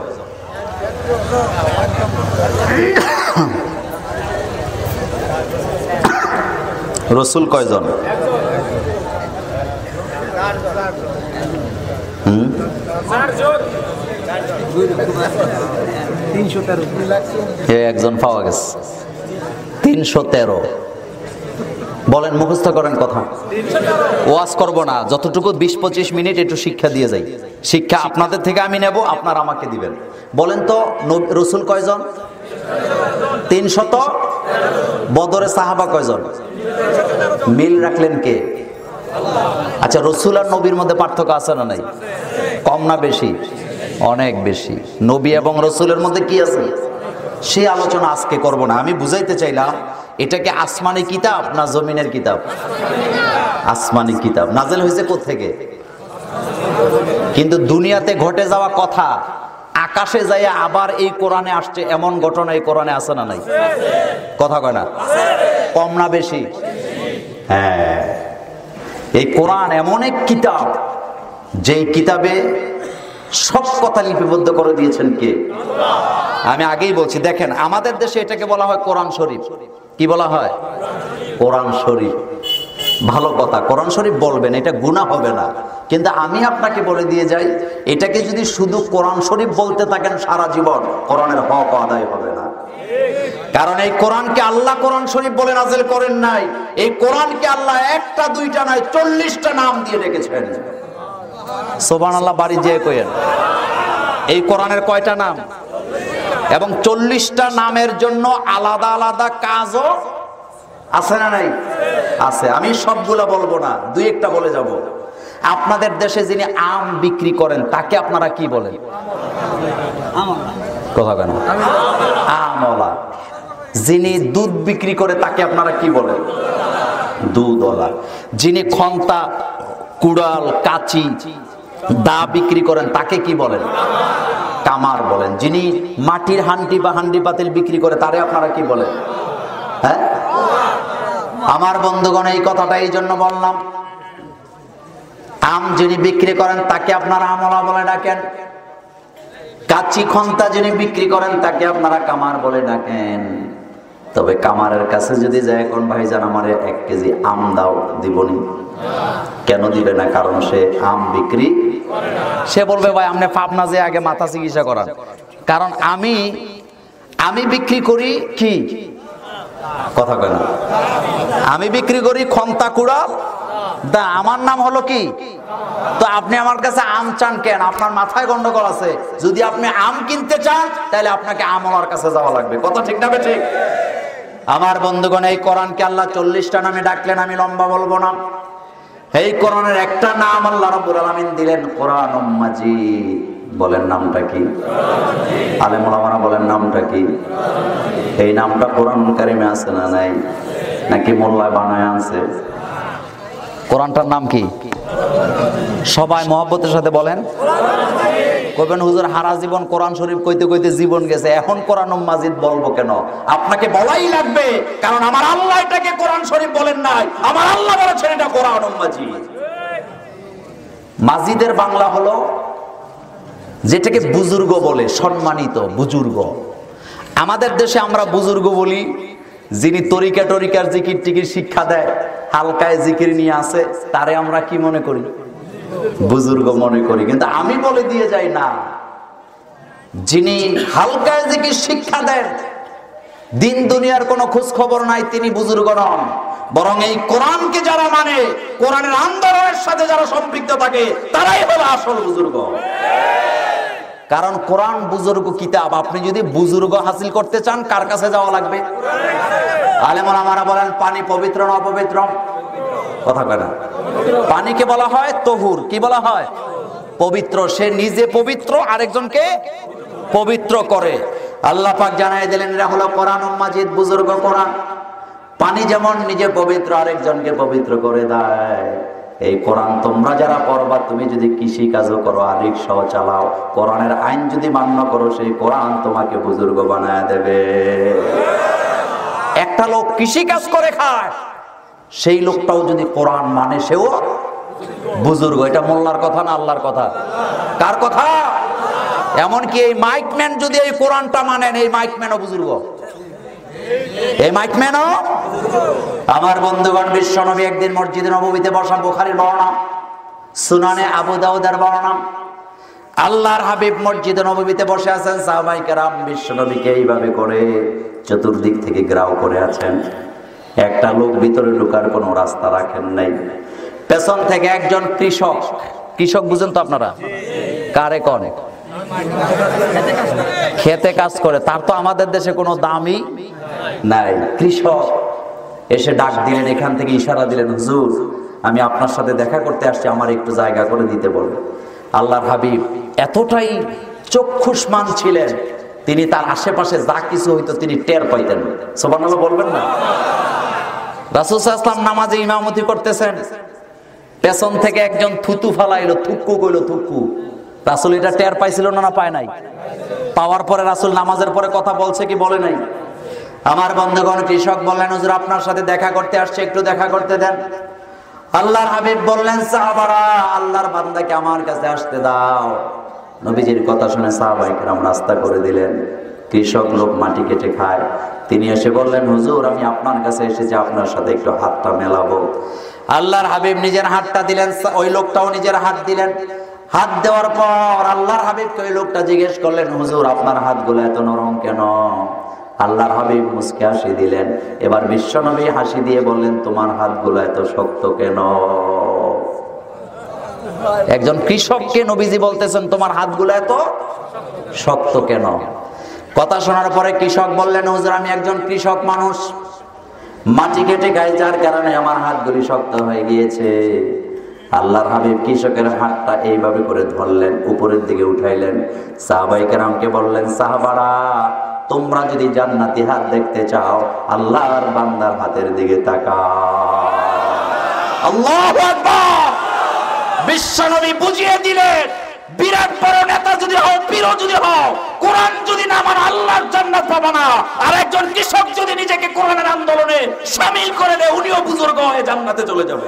রসুল কয়জন? হুম একজন পাওয়া গেছে। তিনশো তেরো। বলেন, মুখস্থ করেন কথা। ওয়াজ করবো না, যতটুকু বিশ পঁচিশ মিনিট একটু শিক্ষা দিয়ে যাই। শিক্ষা আপনাদের থেকে আমি নেব, আপনারা আমাকে দিবেন। বলেন তো রসুল কয়জন? তিনশত। বদরে সাহাবা কয়জন? মিল রাখলেন কে? আচ্ছা, রসুল আর নবীর মধ্যে পার্থক্য আছে না নাই? কম না বেশি? অনেক বেশি। নবী এবং রসুলের মধ্যে কি আছে সে আলোচনা আজকে করব না। আমি বুঝাইতে চাইলাম এটা কি আসমানি কিতাব না জমিনের কিতাব? আসমানি কিতাব। নাজেল হয়েছে কোত্থেকে? কিন্তু দুনিয়াতে ঘটে যাওয়া কথা আকাশে যাইয়া আবার এই কোরআনে আসছে, এমন ঘটনা এই কোরআনে আছে না নাই? কথা কয় না? কম না বেশি? হ্যাঁ, এই কোরআন এমন এক কিতাব যেই কিতাবে সব কথা লিপিবদ্ধ করে দিয়েছেন কে? আমি আগেই বলছি, দেখেন আমাদের দেশে এটাকে বলা হয় কোরআন শরীফ। কি বলা হয়? কোরআন শরীফ। ভালো কথা, কোরআন শরীফ বলবেন, এটা গুনাহ হবে না। কিন্তু আমি আপনাকে বলে দিয়ে যাই, এটাকে যদি শুধু কোরআন শরীফ বলতে থাকেন সারা জীবন, কোরআনের হক আদায় হবে না। কারণ এই কোরআনকে আল্লাহ কোরআন শরীফ বলে নাযিল করেন নাই। এই কোরআনকে আল্লাহ একটা দুইটা নয় চল্লিশটা নাম দিয়ে রেখেছেন। সুবহানাল্লাহ বাড়ি যেয়ে কইেন, এই কোরআনের কয়টা নাম? এবং চল্লিশটা নামের জন্য আলাদা আলাদা কাজও আছে না নাই? আছে। আমি সবগুলা বলবো না, দুই একটা বলে যাব। আপনাদের দেশে যিনি আম বিক্রি করেন তাকে আপনারা কি বলেন? কথা কেন? আমওয়ালা। যিনি দুধ বিক্রি করে তাকে আপনারা কি বলেন? দুধওয়ালা। যিনি খন্তা, কুড়াল, কাঁচি, দা বিক্রি করেন তাকে কি বলেন? কামার বলেন। যিনি মাটির হান্ডি বা হান্ডি পাতিল বিক্রি করে তারে আপনারা কি বলেন? হ্যাঁ, আমার বন্ধুগণ, এই কথাটা এই জন্য বললাম, আম যিনি বিক্রি করেন তাকে আপনারা আমলা বলে ডাকেন, কাঁচি খন্তা যিনি বিক্রি করেন তাকে আপনারা কামার বলে ডাকেন। তবে কামারের কাছে যদি যায়, কোন ভাইজান আমারে এক কেজি আম দাও, দিবনি? কেন দিবে না? কারণ সে আম বিক্রি করে না। সে বলবে ভাই আপনি পাবনা যে আগে মাথা চিকিৎসা করান। কারণ আমি আমি বিক্রি করি কি? কথা কেন? আমি বিক্রি করি খন্তা কুড়াল দা, আমার নাম হলো কি? তো আপনি আমার কাছে আম চান কেন? আপনার মাথায় গন্ডগোল আছে। যদি আপনি আম কিনতে চান তাহলে আপনাকে আমলার কাছে যাওয়া লাগবে। কথা ঠিক না ঠিক? আমার বন্ধুগণ, এই কোরআনকে আল্লাহ চল্লিশটা নামে ডাকলেন, আমি লম্বা বলবো না। এই কোরআনের একটা নাম আল্লাহ রাব্বুল আলামিন দিলেন কোরআনুম মাজিদ। বলেন নামটা কি? আলেম ওলামারা বলেন নামটা কি? এই নামটা কোরআনুল কারীমে আছে না নাই? নাকি মোল্লায় বানায় আনছে? কোরআনটার নাম কি? সবাই মহব্বতের সাথে বলেন। কইবেন হুজুর হারা জীবন কোরআন শরীফ কইতে কইতে জীবন গেছে, এখন কোরআন মাজিদ বলবো কেন? আপনাকে বলাই লাগবে, কারণ আমার আল্লাহ এটাকে কোরআন শরীফ বলেন নাই, আমার আল্লাহ বলেছেন এটা কোরআন মাজিদ। মাজিদের বাংলা হলো যেটাকে বুজুর্গ বলে, সম্মানিত বুজুর্গ। আমাদের দেশে আমরা বুজুর্গ বলি যিনি তরিকা টরিকার জিকির টিকির শিক্ষা দেয়, হালকায় জিকির নিয়ে আসে, তারে আমরা কি মনে করি? বুজুর্গ মনে করি। কিন্তু আমি বলে দিয়ে যাই না, যিনি হালকায় জিকির শিক্ষা দেন, দিন দুনিয়ার কোনো খোঁজ খবর নাই, তিনি বুজুর্গ নন। বরং এই কোরআনকে যারা মানে, কোরআনের আন্দোলনের সাথে যারা সম্পৃক্ত থাকে, তারাই হলো আসল বুজুর্গ। কারণ কোরআন বুজুর্গ কিতাব। আপনি যদি বুজুর্গ হাসিল করতে চান, কার কাছে যাওয়া লাগবে? আলেম ওলামারা বলেন পানি পবিত্র না অপবিত্র? কথা কয় না। পানিকে বলা হয় তহুর। কি বলা হয়? পবিত্র। সে নিজে পবিত্র, আরেকজনকে পবিত্র করে। আল্লাহ পাক জানাই দিলেন এরা হলো কোরআন মাজিদ, বুজুর্গ কোরআন। পানি যেমন নিজে পবিত্র, আরেকজনকে পবিত্র করে দেয়। এই কোরআন তোমরা যারা পড়বা, তুমি যদি কৃষি কাজও করো আর রিক্সাও চালাও, কোরআনের আইন যদি মান্য করো, সেই কোরআন তোমাকে বুজুর্গ বানায় দেবে। একটা লোক কৃষি কাজ করে খায়, সেই লোকটাও যদি কোরআন মানে, সেও বুজুর্গ। এটা মোল্লার কথা না আল্লাহর কথা? কার কথা? এমনকি এই মাইকম্যান যদি এই কোরআনটা মানেন, এই মাইকম্যানও বুজুর্গ। এই মাইকম্যানও। আমার বন্ধুগণ, বিশ্বনবী একদিন মসজিদে নববীতে বসা, বুখারীর বর্ণনা, সুনানে আবু দাউদের বর্ণনা। আল্লাহর হাবিব মসজিদে নববীতে বসে আছেন, সাহাবায়ে কেরাম বিশ্বনবীকে এইভাবে করে চতুর্দিক থেকে ঘেরাও করে আছেন। একটা লোক ভিতরে ঢোকার কোনো রাস্তা রাখেন নাই। পেছন থেকে একজন কৃষক, কৃষক বুঝেন তো আপনারা? কারে করে? খেতে কাজ করে। তার তো আমাদের দেশে কোনো দামই নাই। কৃষক এসে ডাক দিলেন, এখান থেকে ইশারা দিলেন, হুজুর আমি আপনার সাথে দেখা করতে আসছি, আমার একটু জায়গা করে দিতে বলবেন। আল্লাহর হাবিব এতটাই চক্ষুষ্মান ছিলেন, তিনি তার আশেপাশে যা কিছু হইতো তিনি টের পাইতেন। সুবহানাল্লাহ বলবেন না? রাসূল সাল্লাল্লাহু আলাইহি ওয়াসাল্লাম নামাজে ইমামতি করতেছেন, পেছন থেকে একজন থুতু ফালাইলো, থুক্কু কইলো, থুক্কু। রাসূল এটা টের পাইছিল না? না পায় নাই? পাওয়ার পরে রাসূল নামাজের পরে কথা বলছে কি বলে নাই? আমার বন্ধুগণ, কৃষক বললেন হুজুর আপনার সাথে দেখা করতে আসছে, একটু দেখা করতে দেন। আল্লাহর হাবিব বললেন, সাহাবারা আল্লাহর বান্দাকে আমার কাছে আসতে দাও। নবীজির কথা শুনে সাহাবায়ে কেরাম রাস্তা করে দিলেন। কৃষক লোক মাটি কেটে খায়, তিনি এসে বললেন, হুজুর আমি আপনার কাছে এসেছি, আপনার সাথে একটু হাতটা মেলাবো। আল্লাহর হাবিব নিজের হাতটা দিলেন, ওই লোকটাও নিজের হাত দিলেন। হাত দেওয়ার পর আল্লাহর হাবিবকে ওই লোকটা জিজ্ঞেস করলেন, হুজুর আপনার হাতগুলো এত নরম কেন? আল্লাহর হাবিব মুস্কি হাসি দিলেন। এবার বিশ্বনবী হাসি দিয়ে বললেন, তোমার হাতগুলো এত শক্ত কেন? একজন কৃষককে নবীজি বলতেছেন, তোমার হাতগুলো এত শক্ত কেন? কথা শোনার পরে কৃষক বললেন, হুজুর আমি একজন কৃষক মানুষ, মাটি কেটে খাই, যার কারণে আমার হাতগুলি শক্ত হয়ে গিয়েছে। আল্লাহর হাবিব কৃষকের হাতটা এইভাবে করে ধরলেন, উপরের দিকে উঠাইলেন। সাহাবায়ে কেরামকে বললেন, সাহাবারা তোমরা যদি জান্নাতি হাত দেখতে চাও, আল্লাহর বান্দার হাতের দিকে তাকাও। আল্লাহু আকবার। বিশ্বনবী বুঝিয়ে দিলেন, বিরাট বড় নেতা যদি হও, পীর যদি হও, কোরআন যদি না মানে আল্লাহর জান্নাত পাবে না। আর একজন কৃষক যদি নিজেকে কোরআনের আন্দোলনে শামিল করে নেয়, উনিও বুজুর্গ হয়ে জান্নাতে চলে যাবে।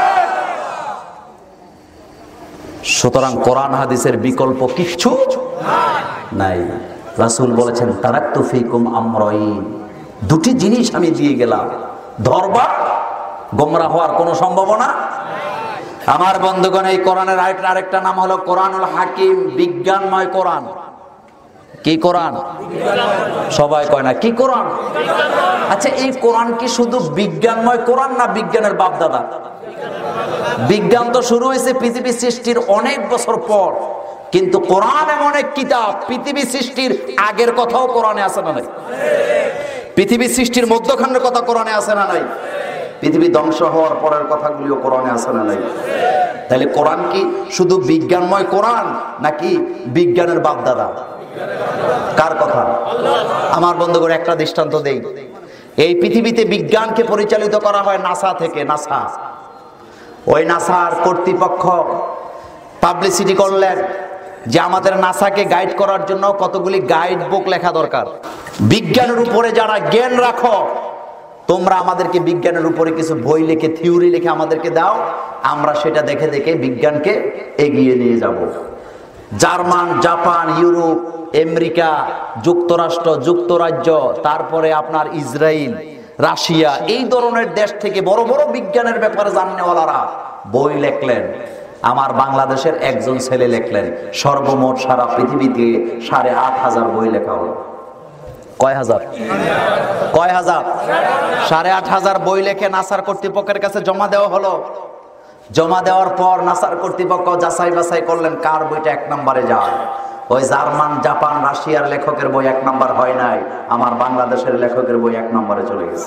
সুতরাং কোরআন হাদিসের বিকল্প কিচ্ছু নাই। রাসূল বলেছেন, তারাকতু ফিকুম আমরাইন, দুটি জিনিস আমি দিয়ে গেলাম, ধরবা, গোমরা হওয়ার কোনো সম্ভাবনা। আমার বন্ধুগণ, এই কোরআনের আরেকটা আরেকটা নাম হলো কোরআনুল হাকিম, বিজ্ঞানময় কোরআন। কি কোরআন? সবাই কয় না কি কোরআন? আচ্ছা, এই কোরআন কি শুধু বিজ্ঞানময় কোরআন না বিজ্ঞানের বাপ দাদা? বিজ্ঞান তো শুরু হয়েছে পৃথিবী সৃষ্টির অনেক বছর পর, কিন্তু কোরআন এমন এক কিতাব, পৃথিবী সৃষ্টির আগের কথাও কোরআনে আছে না নাই? পৃথিবী সৃষ্টির মধ্যখানের কথা কোরআনে আছে না নাই? পৃথিবী ধ্বংস হওয়ার পরের কথাগুলিও কোরআনে আছে না নাই? তাহলে কোরআন কি শুধু বিজ্ঞানময় কোরআন নাকি বিজ্ঞানের বাপ দাদা? কার কথা? আমার বন্ধুগণ, একটা দৃষ্টান্ত দেই। এই পৃথিবীতে বিজ্ঞানকে পরিচালিত করা হয় নাসা থেকে। নাসা ওই নাসার কর্তৃপক্ষ পাবলিসিটি করলেন যে আমাদের নাসাকে গাইড করার জন্য কতগুলি গাইড বুক লেখা দরকার। বিজ্ঞানের উপরে যারা জ্ঞান রাখো, তোমরা আমাদেরকে বিজ্ঞানের উপরে কিছু বই লিখে, থিওরি লিখে আমাদেরকে দাও, আমরা সেটা দেখে দেখে বিজ্ঞানকে এগিয়ে নিয়ে যাব। জার্মান, জাপান, ইউরোপ, আমেরিকা, যুক্তরাষ্ট্র, যুক্তরাজ্য, তারপরে আপনার ইসরায়েল, রাশিয়া, এই ধরনের দেশ থেকে বড় বড় বিজ্ঞানের ব্যাপারে জানেওয়ালারা বই লেখলেন। আমার বাংলাদেশের একজন ছেলে লেখলেন। সর্বমোট সারা পৃথিবীতে সাড়ে আট হাজার বই লেখা হলো। কয় হাজার? কয় হাজার? সাড়ে আট হাজার বই লেখে নাসার কর্তৃপক্ষের কাছে জমা দেওয়া হলো। জমা দেওয়ার পর নাসার কর্তৃপক্ষ যাচাই বাছাই করলেন কার বইটা এক নম্বরে যায়। ওই জার্মান, জাপান, রাশিয়ার লেখকের বই এক নম্বর হয় নাই, আমার বাংলাদেশের লেখকের বই এক নম্বরে চলে গেছে।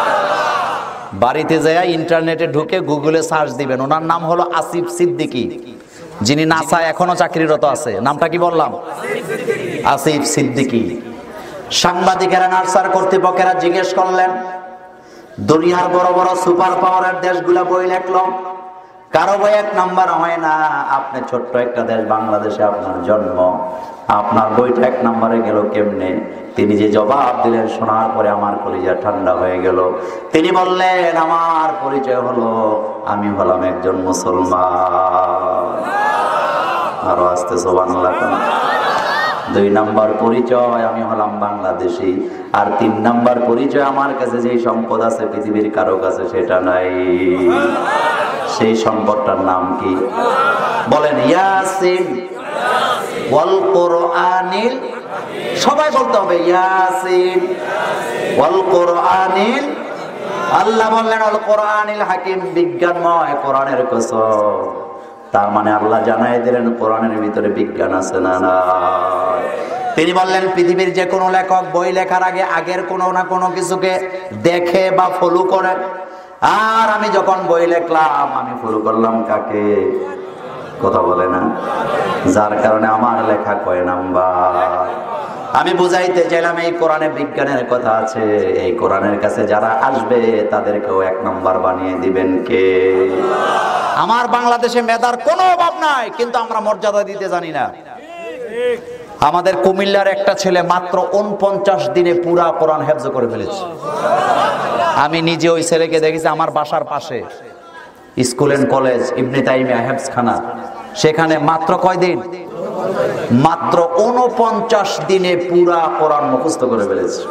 বাড়িতে যায় ইন্টারনেটে ঢুকে গুগলে সার্চ দিবেন, ওনার নাম হলো আসিফ সিদ্দিকী, যিনি নাসা এখনো চাকরিরত আছে। নামটা কি বললাম? আসিফ সিদ্দিকী। সাংবাদিকেরা নাসার কর্তৃপক্ষেরা জিজ্ঞেস করলেন, দুনিয়ার বড় বড় সুপার পাওয়ারের দেশগুলা বই লেখলো, কারো বই এক নাম্বার হয় না, আপনি ছোট্ট একটা দেশ বাংলাদেশে আপনার জন্ম, আপনার বইটা এক নাম্বারে গেল কেমনে? তিনি যে জবাব দিলেন শোনার পরে আমার কলিজা ঠান্ডা হয়ে গেল। তিনি বললেন, আমার পরিচয় হলো আমি হলাম একজন মুসলমান। আরো আসতে সুবহানাল্লাহ। দুই নাম্বার পরিচয় আমি হলাম বাংলাদেশী, আর তিন নাম্বার পরিচয় আমার কাছে যে সম্পদ আছে পৃথিবীর কারো কাছে সেটা নাই। সেই সম্পদটার নাম কি? বলেন ইয়াসিন ওয়াল কোরআনিল। সবাই বলতে হবে ইয়াসিন ওয়াল কোরআনিল। আল্লাহ বললেন আল কোরআনিল হাকিম, বিজ্ঞানময় কোরআনের কসম। তার মানে আল্লাহ জানাই দিলেন কোরআনের ভিতরে বিজ্ঞান আছে না নাই। তিনি বললেন পৃথিবীর যে কোনো লেখক বই লেখার আগে আগের কোনো না কোনো কিছুকে দেখে বা ফলো করে। আর আমি যখন বই লিখলাম আমি ফলো করলাম কাকে? কথা বলে না, যার কারণে আমার লেখা কয় নাম্বার। আমি বুঝাইতে চাইলাম এই কোরআনে বিজ্ঞানের কথা আছে, এই কোরআনের কাছে যারা আসবে তাদেরকেও এক নাম্বার বানিয়ে দিবেন কে? আমার বাংলাদেশে মেধার কোনো অভাব নাই, কিন্তু আমরা মর্যাদা দিতে জানি না। আমাদের কুমিল্লার একটা ছেলে মাত্র উনপঞ্চাশ দিনে পুরা কোরআন হেফজ করে ফেলেছে। আমি নিজে ওই ছেলেকে দেখেছি আমার বাসার পাশে school and college Ibn Taimiya হেফজখানা, সেখানে মাত্র কয় দিন? মাত্র উনপঞ্চাশ দিনে পুরা কোরআন মুখস্থ করে ফেলেছে।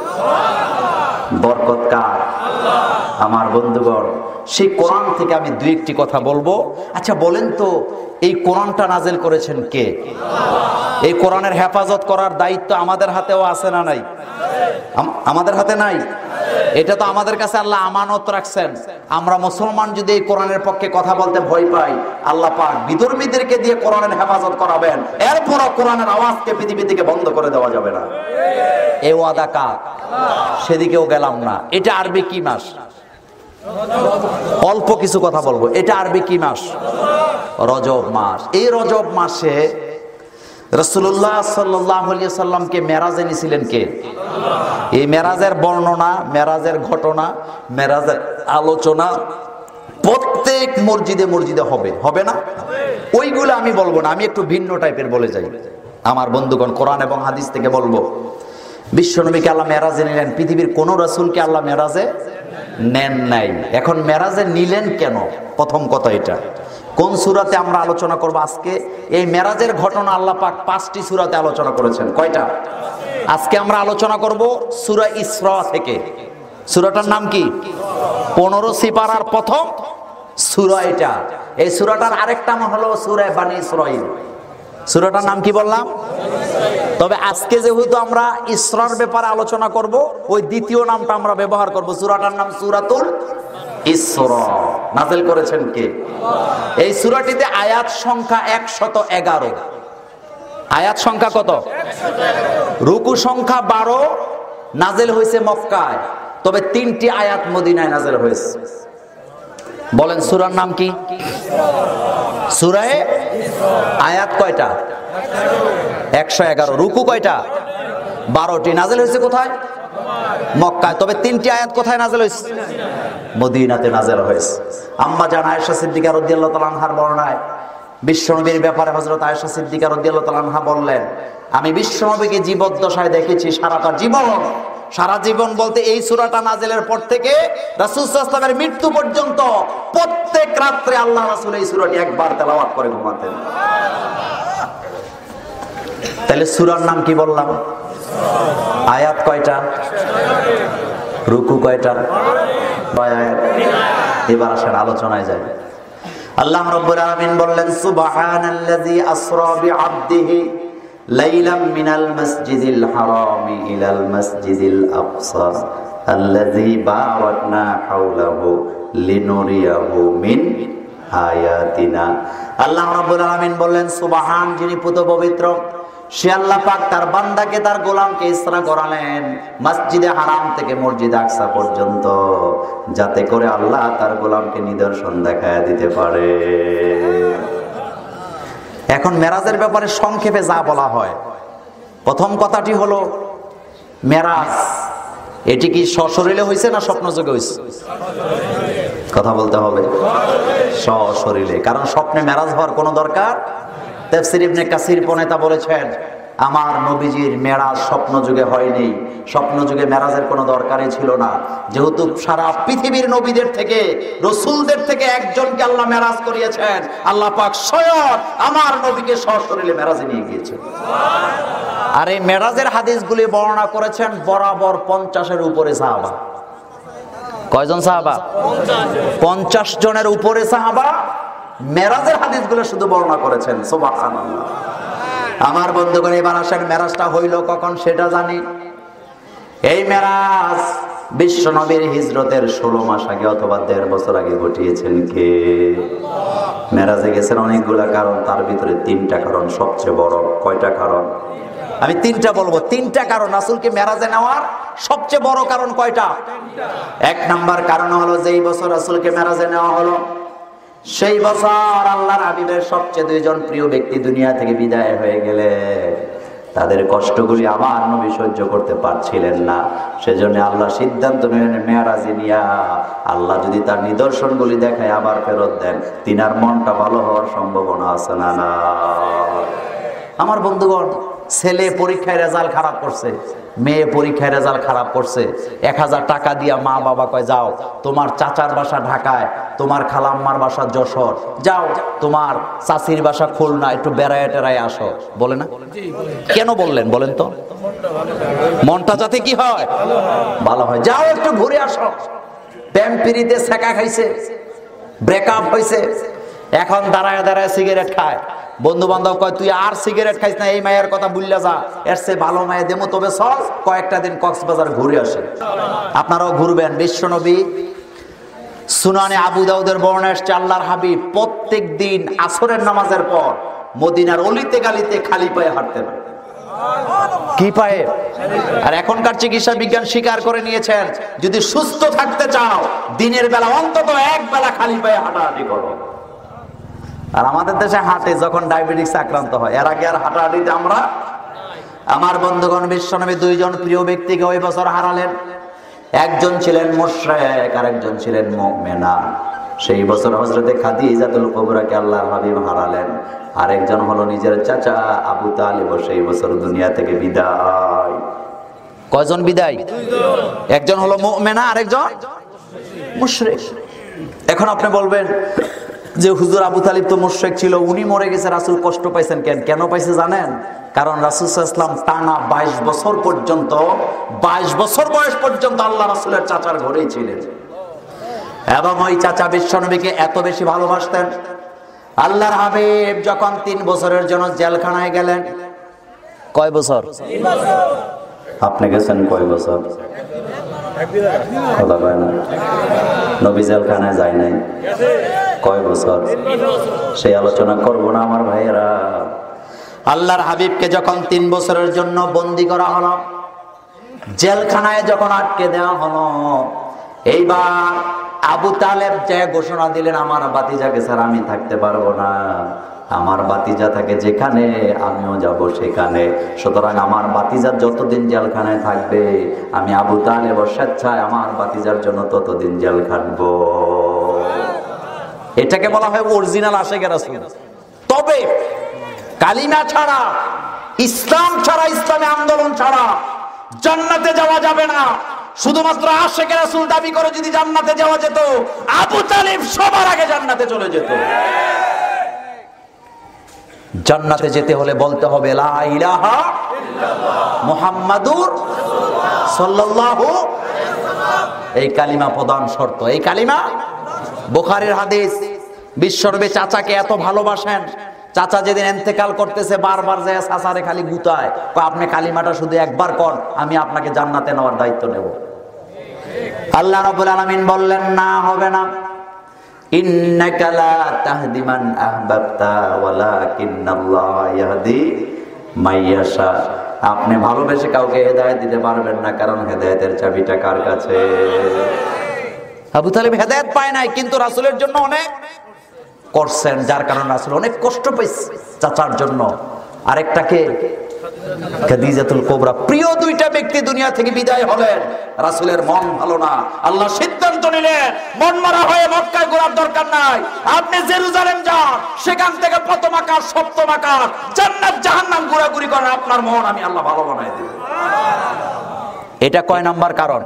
বরকত কার? আমার বন্ধুগণ, সেই কোরআন থেকে আমি দুই একটি কথা বলবো। আচ্ছা বলেন তো, এই কোরআনটা নাজিল করেছেন কে? এই কোরআনের হেফাজত করার দায়িত্ব আমাদের হাতেও আছে না নাই? আমাদের হাতে নাই? এটা তো আমাদের কাছে আল্লাহ আমানত রাখছেন। আমরা মুসলমান যদি এই কোরআনের পক্ষে কথা বলতে ভয় পাই, আল্লাহ পাক বিধর্মীদেরকে দিয়ে কোরআনের হেফাজত করাবেন, এরপরও কোরআনের আওয়াজকে পৃথিবী থেকে বন্ধ করে দেওয়া যাবে না। এই ওয়াদা কার? সেদিকেও গেলাম না। এটা আরবি কি মাস? অল্প কিছু কথা বলবো। এটা আরবি কি মাস? রজব মাস। এই রজব মাসে রাসূলুল্লাহ সাল্লাল্লাহু আলাইহি সাল্লামকে মেরাজে নিয়েছিলেন কে? এই মেরাজের বর্ণনা, মেরাজের ঘটনা, মেরাজের আলোচনা প্রত্যেক মসজিদে মসজিদে হবে, হবে না? ওইগুলো আমি বলবো না, আমি একটু ভিন্ন টাইপের বলে যাই। আমার বন্ধুগণ, কোরআন এবং হাদিস থেকে বলবো, বিশ্বনবীকে আল্লাহ মেরাজে নিলেন, পৃথিবীর কোন রাসূলকে আল্লাহ মেরাজে নেন নাই। এখন মেরাজে নিলেন কেন? প্রথম কথা এটা। কোন সূরাতে আমরা আলোচনা করব আজকে? এই মেরাজের ঘটনা আল্লাহ পাক পাঁচটি সূরাতে আলোচনা করেছেন। কয়টা? আজকে আমরা আলোচনা করব সূরা ইসরা থেকে। সূরাটার নাম কি? পনেরো সিপারার প্রথম সূরা এটা। এই সূরাটার আরেকটা নাম হলো সূরা বানী ইসরাঈল। সূরাটার নাম কি বললাম? তবে আজকে যেহেতু আমরা ইসরার ব্যাপারে আলোচনা করব, ওই দ্বিতীয় নামটা আমরা ব্যবহার করব। সূরাটার নাম সূরাতুল ইসরা। নাযিল করেছেন কে? এই সূরাটিতে আয়াত সংখ্যা একশত এগারো। আয়াত সংখ্যা কত? রুকু সংখ্যা বারো। নাযিল হয়েছে মক্কায়, তবে তিনটি আয়াত মদিনায় নাযিল হয়েছে। বলেন সূরার নাম কি? সূরা ইসরা। আয়াত কয়টা? একশো এগারো। রুকু কয়টা? বারোটি। নাযিল হয়েছে কোথায়? মক্কায়। তবে তিনটি আয়াত কোথায় নাযিল হয়েছে? মদিনাতে নাযিল হয়েছে। আম্মা জান আয়েশা সিদ্দিকা রাদিয়াল্লাহু তাআলা আনহার বর্ণনায় বিশ্বনবীর ব্যাপারে হযরত আয়েশা সিদ্দিকা রাদিয়াল্লাহু তাআলা আনহা বললেন, আমি বিশ্বনবীকে জীবদ্দশায় দেখেছি সারাটা জীবন। সারা জীবন বলতে এই সূরাটা নাযিলের পর থেকে রাসূল সাল্লাল্লাহু আলাইহি ওয়াসাল্লামের মৃত্যু পর্যন্ত প্রত্যেক রাত্রে আল্লাহ রাসূল এই সূরাটি একবার তেলাওয়াত করে ঘুমাতেন। তাহলে সূরার নাম কি বললাম? আয়াত কয়টা? রুকু কয়টা? এবার আসেন আলোচনায় যাই। আল্লাহ রাব্বুল আলামিন বললেন, সুবহানাল্লাযী আসরা বিআবদিহি লাইলাম মিনাল মাসজিদিল হারামি ইলাল মাসজিদিল আকসা আল্লাযী বারাকনা হাওলাহু লিনুরিয়াহু মিন আয়াতিনা। আল্লাহ রাব্বুল আলামিন বললেন, সুবহান, যিনি পুত পবিত্র, সে আল্লাহ পাক তার বান্দাকে, তার গোলামকে ইসরা করালেন মসজিদে হারাম থেকে মসজিদে আকসা পর্যন্ত, যাতে করে আল্লাহ তার গোলামকে নিদর্শন দেখায় দিতে পারে। এখন মেরাজের ব্যাপারে সংক্ষেপে যা বলা হয়, প্রথম কথাটি হলো মেরাজ এটি কি সশরীরে হয়েছে না স্বপ্নযোগে হয়েছে? কথা বলতে হবে, সশরীরে। কারণ স্বপ্নে মেরাজ হওয়ার কোনো দরকার। তাফসীর ইবনে কাসির প্রণেতা বলেছেন, আমার নবীজির মেরাজ স্বপ্ন যুগে হয়নি, স্বপ্ন যুগে মেরাজের কোনো দরকারই ছিল না। যেহেতু সারা পৃথিবীর নবীদের থেকে, রাসূলদের থেকে একজনকে আল্লাহ মেরাজ করিয়েছেন, আল্লাহ পাক স্বয়ং আমার নবীকে সশরীরে মেরাজে নিয়ে গিয়েছেন। আর এই মেরাজের হাদিসগুলি বর্ণনা করেছেন বরাবর পঞ্চাশের উপরে সাহাবা। কয়জন সাহাবা? পঞ্চাশ জনের উপরে সাহাবা মেরাজের হাদিসগুলো শুধু বর্ণনা করেছেন। সুবহানাল্লাহ। আমার বন্ধুগণ, এবার আসেন মেরাজটা হইল কখন সেটা জানি। এই মেরাজ বিশ্ব নবীর হিজরতের ষোলো মাস আগে অথবা দেড় বছর আগে ঘটিয়েছেন কে? মেরাজে গেছেন অনেকগুলা কারণ, তার ভিতরে তিনটা কারণ সবচেয়ে বড়। কয়টা কারণ? আমি তিনটা বলবো। তিনটা কারণ রাসূলকে মেরাজে নেওয়ার সবচেয়ে বড় কারণ কয়টা? এক নাম্বার কারণ হলো, যেই বছর রাসূলকে মেরাজে নেওয়া হলো সেই বছর আল্লাহর হাবিবের সবচেয়ে দুইজন প্রিয় ব্যক্তি দুনিয়া থেকে বিদায় হয়ে গেলে তাদের কষ্টগুলি আমার নবী সহ্য করতে পারছিলেন না। সেজন্য আল্লাহ সিদ্ধান্ত নিলেন মেরাজে নিয়া আল্লাহ যদি তার নিদর্শনগুলি দেখায় আবার ফেরত দেন, তিনার মনটা ভালো হওয়ার সম্ভাবনা আছে না? না। আমার বন্ধুগণ, ছেলে পরীক্ষায় রেজাল্ট খারাপ করছে, মেয়ে পরীক্ষায় রেজাল্ট খারাপ করছে, এক হাজার টাকা দিয়া মা বাবা কয়, যাও তোমার চাচার বাসা ঢাকায়, তোমার খালাম্মার বাসা যশোর, যাও তোমার চাচির বাসা খুলনা, একটু বেড়ায় টেরায় আসো। বলে না? কেন বললেন বলেন তো? মনটা যাতে কি হয়? ভালো হয়। যাও একটু ঘুরে আসো। প্রেম পিরিতে ছেঁকা খাইছে, ব্রেকআপ হয়েছে, এখন দাঁড়ায় দাঁড়ায় সিগারেট খায়। বন্ধু বান্ধব কয়, তুই আর সিগারেট খাইস না, এই মায়ের কথা ভুললে যা, এর চেয়ে ভালো মায়ের দেমো, তবে চল কয়েকটা দিন কক্সবাজার ঘুরে আসে। আপনারাও ঘুরবেন। বিশ্বনবী সুনানে আবু দাউদের বর্ণনা আসছে, আল্লাহর হাবিব প্রত্যেক দিন আসরের নামাজের পর মদিনার অলিতে গালিতে খালি পায়ে হাঁটতেন। কি পায়ে? আর এখনকার চিকিৎসা বিজ্ঞান স্বীকার করে নিয়েছেন, যদি সুস্থ থাকতে চাও দিনের বেলা অন্তত এক বেলা খালি পায়ে হাঁটাহাঁটি করো। আর আমাদের দেশে হাঁটে যখন ডায়াবেটিস আক্রান্ত হয়, এর আগে আর হাঁটাহাঁটিতে আমরা। আমার বন্ধুগণ, বিশ্বনবী দুইজন প্রিয় ব্যক্তিকে ওই বছর হারালেন। একজন ছিলেন মুশরিক আর একজন ছিলেন মুমিনা। সেই বছর হযরতে খাদিজাতুল কুবরাকে আল্লাহর হাবিব হারালেন। আর একজন হলো নিজের চাচা আবু তালিব, সেই বছর দুনিয়া থেকে বিদায়। কয়জন বিদায়? একজন হলো মুমিনা আর একজন মুশরিক। এখন আপনি বলবেন যে হুজুর আবু তালিব তো মুশরিক ছিল, উনি মরে গেছে, রাসূল কষ্ট পাইছেন কেন? কেন পাইছে জানেন? কারণ রাসূল সাল্লাল্লাহু আলাইহি ওয়াসাল্লাম টানা বাইশ বছর পর্যন্ত বাইশ বছর বয়স পর্যন্ত আল্লাহ রাসূলের চাচার ঘরেই ছিলেন, এবং ওই চাচা বিশ্বনবীকে এত বেশি ভালোবাসতেন। আল্লাহর হাবিব যখন তিন বছরের জন্য জেলখানায় গেলেন। কয় বছর? আপনি গেছেন কয় বছর? কথা কয় না। নবী জেলখানায় যায় নাই, কয় বছর? সেই আলোচনা করব না আমার ভাইয়েরা। আল্লাহর হাবিবকে যখন তিন বছরের জন্য বন্দী করা হলো, জেলখানায় যখন আটকে দেওয়া হলো, এইবার আবু তালেব যে ঘোষণা দিলেন, আমার ভাতিজাকে স্যার আমি থাকতে পারবো না, আমার বাতিজা থাকে যেখানে আমিও যাব সেখানে। সুতরাং আমার বাতিজার যতদিন জেলখানায় থাকবে, আমি আবু তালেব স্বেচ্ছায় আমার বাতিজার জন্য ততদিন জেল খাটবো। এটাকে বলা হয় অরিজিনাল আশিকে রাসূল। তবে কালিমা ছাড়া, ইসলাম ছাড়া, ইসলামী আন্দোলন ছাড়া জান্নাতে যাওয়া যাবে না। শুধুমাত্র আশিকে রাসূল দাবি করে যদি জান্নাতে যাওয়া যেত, আবু তালিব সবার আগে জান্নাতে চলে যেত। জান্নাতে যেতে হলে বলতে হবে লা ইলাহা ইল্লাল্লাহ মুহাম্মাদুর সাল্লাল্লাহু আলাইহি ওয়াসাল্লাম। এই কালিমা প্রধান শর্ত। এই কালিমা বুখারীর হাদিস। বিশ্বনবী চাচাকে এত ভালোবাসেন, চাচা যেদিন ইন্তেকাল করতেছে বারবার যায় চাচারে খালি গুতায়, আপনি কালিমাটা শুধু একবার কর, আমি আপনাকে জান্নাতে নেওয়ার দায়িত্ব নেব। আল্লাহ রাব্বুল আলামিন বললেন না, হবে না। ইন্নাকা লা তাহদি মান আহবাবতা ওয়ালাকিন্নাল্লাহ ইয়াহদি মাইয়াশা। আপনি ভালোবেসে কাউকে হেদায়েত দিতে পারবেন না, কারণ হেদায়েতের চাবিটা কার কাছে? আবু তালিব হেদায়েত পায় নাই, কিন্তু রাসূলের জন্য অনেক করছেন, যার কারণে রাসূল অনেক কষ্ট পেয়েছে চাচার জন্য। আরেকটাকে খাদিজাতুল কুবরা। প্রিয় দুইটা ব্যক্তি দুনিয়া থেকে বিদায় হলেন, রাসূলের মন ভালো না। আল্লাহ সিদ্ধান্ত নিলেন মন মারা হয়ে মক্কায় ঘোরার দরকার নাই, আপনি জেরুজালেম যান, সেখান থেকে প্রথম আকাশ সপ্তম আকাশ জান্নাত জাহান্নাম ঘোরাঘুরি করেন, আপনার মন আমি আল্লাহ ভালো বানাই দেব। এটা কয় নাম্বার কারণ?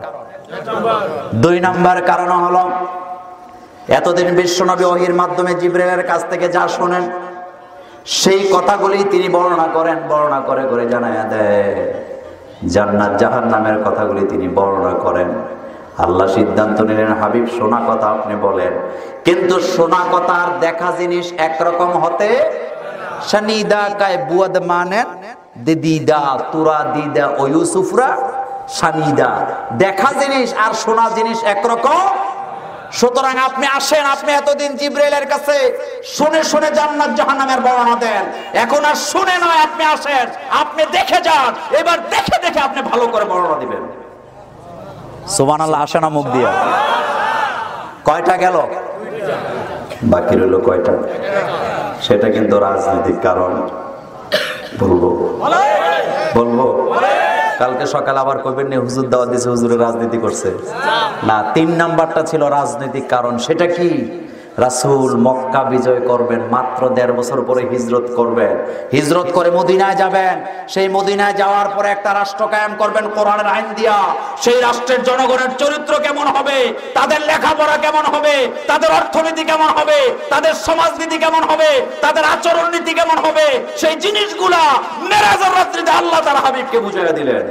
দুই নাম্বার কারণ হলো এতদিন বিশ্বনবী ওহীর মাধ্যমে জিবরাইলের কাছ থেকে যা শোনেন সেই কথাগুলি তিনি বর্ণনা করেন, বর্ণনা করে করে জানায়া দেয়। জান্নাত জাহান্নামের কথাগুলি তিনি বর্ণনা করেন। আল্লাহ সিদ্ধান্ত নিলেন হাবিব শোনা কথা আপনি বলেন, কিন্তু শোনা কথা আর দেখা জিনিস একরকম হতে। শানিদা কায় বুয়াদ মানেন দিদিদা তুরা দিদা ও ইউসুফরা শানিদা। দেখা জিনিস আর শোনা জিনিস একরকম। সুতরাং আপনি আসেন, আপনি এতদিন জিবরাইলের কাছে শুনে শুনে জান্নাত জাহান্নামের বর্ণনা দেন, এখন আর শুনে নয়, আপনি আসেন, আপনি দেখে যান, এবার দেখে দেখে আপনি ভালো করে বর্ণনা দিবেন। সুবহানাল্লাহ। আসে না মুখ দিয়া? কয়টা গেল? বাকি রইল কয়টা? সেটা কিন্তু রাজনৈতিক কারণ। বলবো বলবো কালকে সকাল আবার কইবেন নি হুজুর দাওয়াত দিয়েছে, হুজুরের রাজনীতি করছে না। তিন নাম্বারটা ছিল রাজনৈতিক কারণ। সেটা কি? রাসূল মক্কা বিজয় করবেন, মাত্র দেড় বছর পরে হিজরত করবেন, হিজরত করে মদিনায় যাবেন। সেই মদিনায় যাওয়ার পরে একটা রাষ্ট্র কায়েম করবেন কোরআনের আইন দিয়া। সেই রাষ্ট্রের জনগণের চরিত্র কেমন হবে, তাদের লেখাপড়া কেমন হবে, তাদের অর্থনীতি কেমন হবে, তাদের সমাজনীতি কেমন হবে, তাদের আচরণ নীতি কেমন হবে, সেই জিনিসগুলা মেরাজের রাত্রিতে আল্লাহ তাআলা হাবিবকে বুঝিয়ে দিলেন।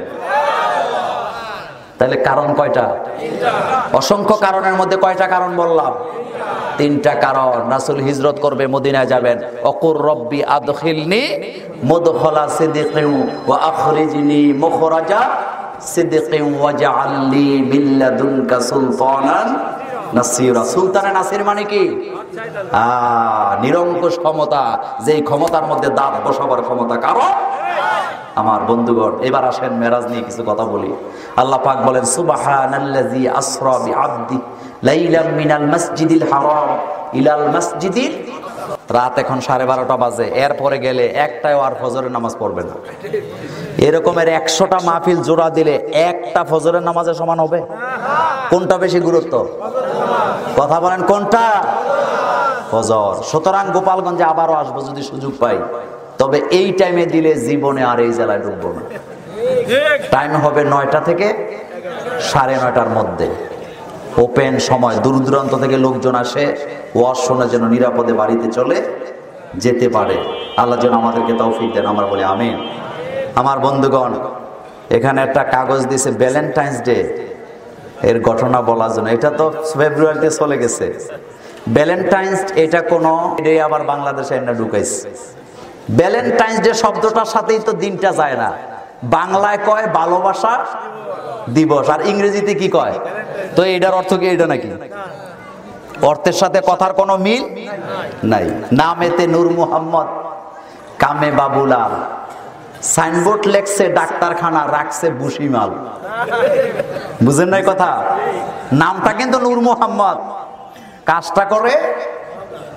তাহলে কারণ কয়টা? অসংখ্য কারণের মধ্যে কয়টা কারণ বললাম? তিনটা কারণ। রাসূল হিজরত করবে, মদিনায় যাবেন। অকুর রব্বি আদখিলনি মুদখালা সিদকিন ওয়া আখরিজনি মুখরাজা সিদকিন ওয়াজআলনি মিন লাদুনকা সুলতানান নাসিরা। সুলতানে নাসির মানে কি? আ নিরঙ্কুশ ক্ষমতা, যেই ক্ষমতার মধ্যে দাঁত বসাবার ক্ষমতা। কারণ আমার বন্ধুগণ, এবার আসেন মেরাজ নিয়ে কিছু কথা বলি। আল্লাহ পাক বলেন সুবহানাল্লাযী আসরা বিআবদি লাইলাম মিনাল মাসজিদিল হারাম ইলাল মাসজিদিল। রাত এখন সাড়ে বারোটা বাজে, এরপরে গেলে একটাও আর ফজরের নামাজ পড়বে না। এরকমের একশোটা মাহফিল জোড়া দিলে একটা ফজরের নামাজের সমান হবে? কোনটা বেশি গুরুত্ব? কথা বলেন কোনটা? ফজর। সুতরাং গোপালগঞ্জে আবারও আসবো যদি সুযোগ পাই, তবে এই টাইমে দিলে জীবনে আর এই জেলায় ঢুকবো না। টাইম হবে নয়টা থেকে সাড়ে নয়টার মধ্যে, ওপেন সময়। দূর দূরান্ত থেকে লোকজন আসে, ওয়াজ শোনার জন্য নিরাপদে বাড়িতে চলে যেতে পারে। আল্লাহ যেন আমাদেরকে তৌফিক দেন, আমরা বলি আমিন। আমার বন্ধুগণ, এখানে একটা কাগজ দিয়েছে ভ্যালেন্টাইন্স ডে এর ঘটনা বলার জন্য। এটা তো ফেব্রুয়ারিতে চলে গেছে। ভ্যালেন্টাইন্স এটা কোনো ডে আবার বাংলাদেশে এনে ঢুকাইছে। ভ্যালেন্টাইন্স ডে শব্দটার সাথেই তো দিনটা যায় না। বাংলায় কয় ভালোবাসা দিবস, আর ইংরেজিতে কি কয়? তো এটার অর্থ কি এটা নাকি? অর্থের সাথে কথার কোনো মিল নাই। নামেতে নূর মুহাম্মদ, কামে বাবুলাল। সাইনবোর্ড লেখছে ডাক্তারখানা, রাখছে বুসিমাল। বুঝেন নাই কথা? নামটা কিন্তু নূর মুহাম্মদ, কাজটা করে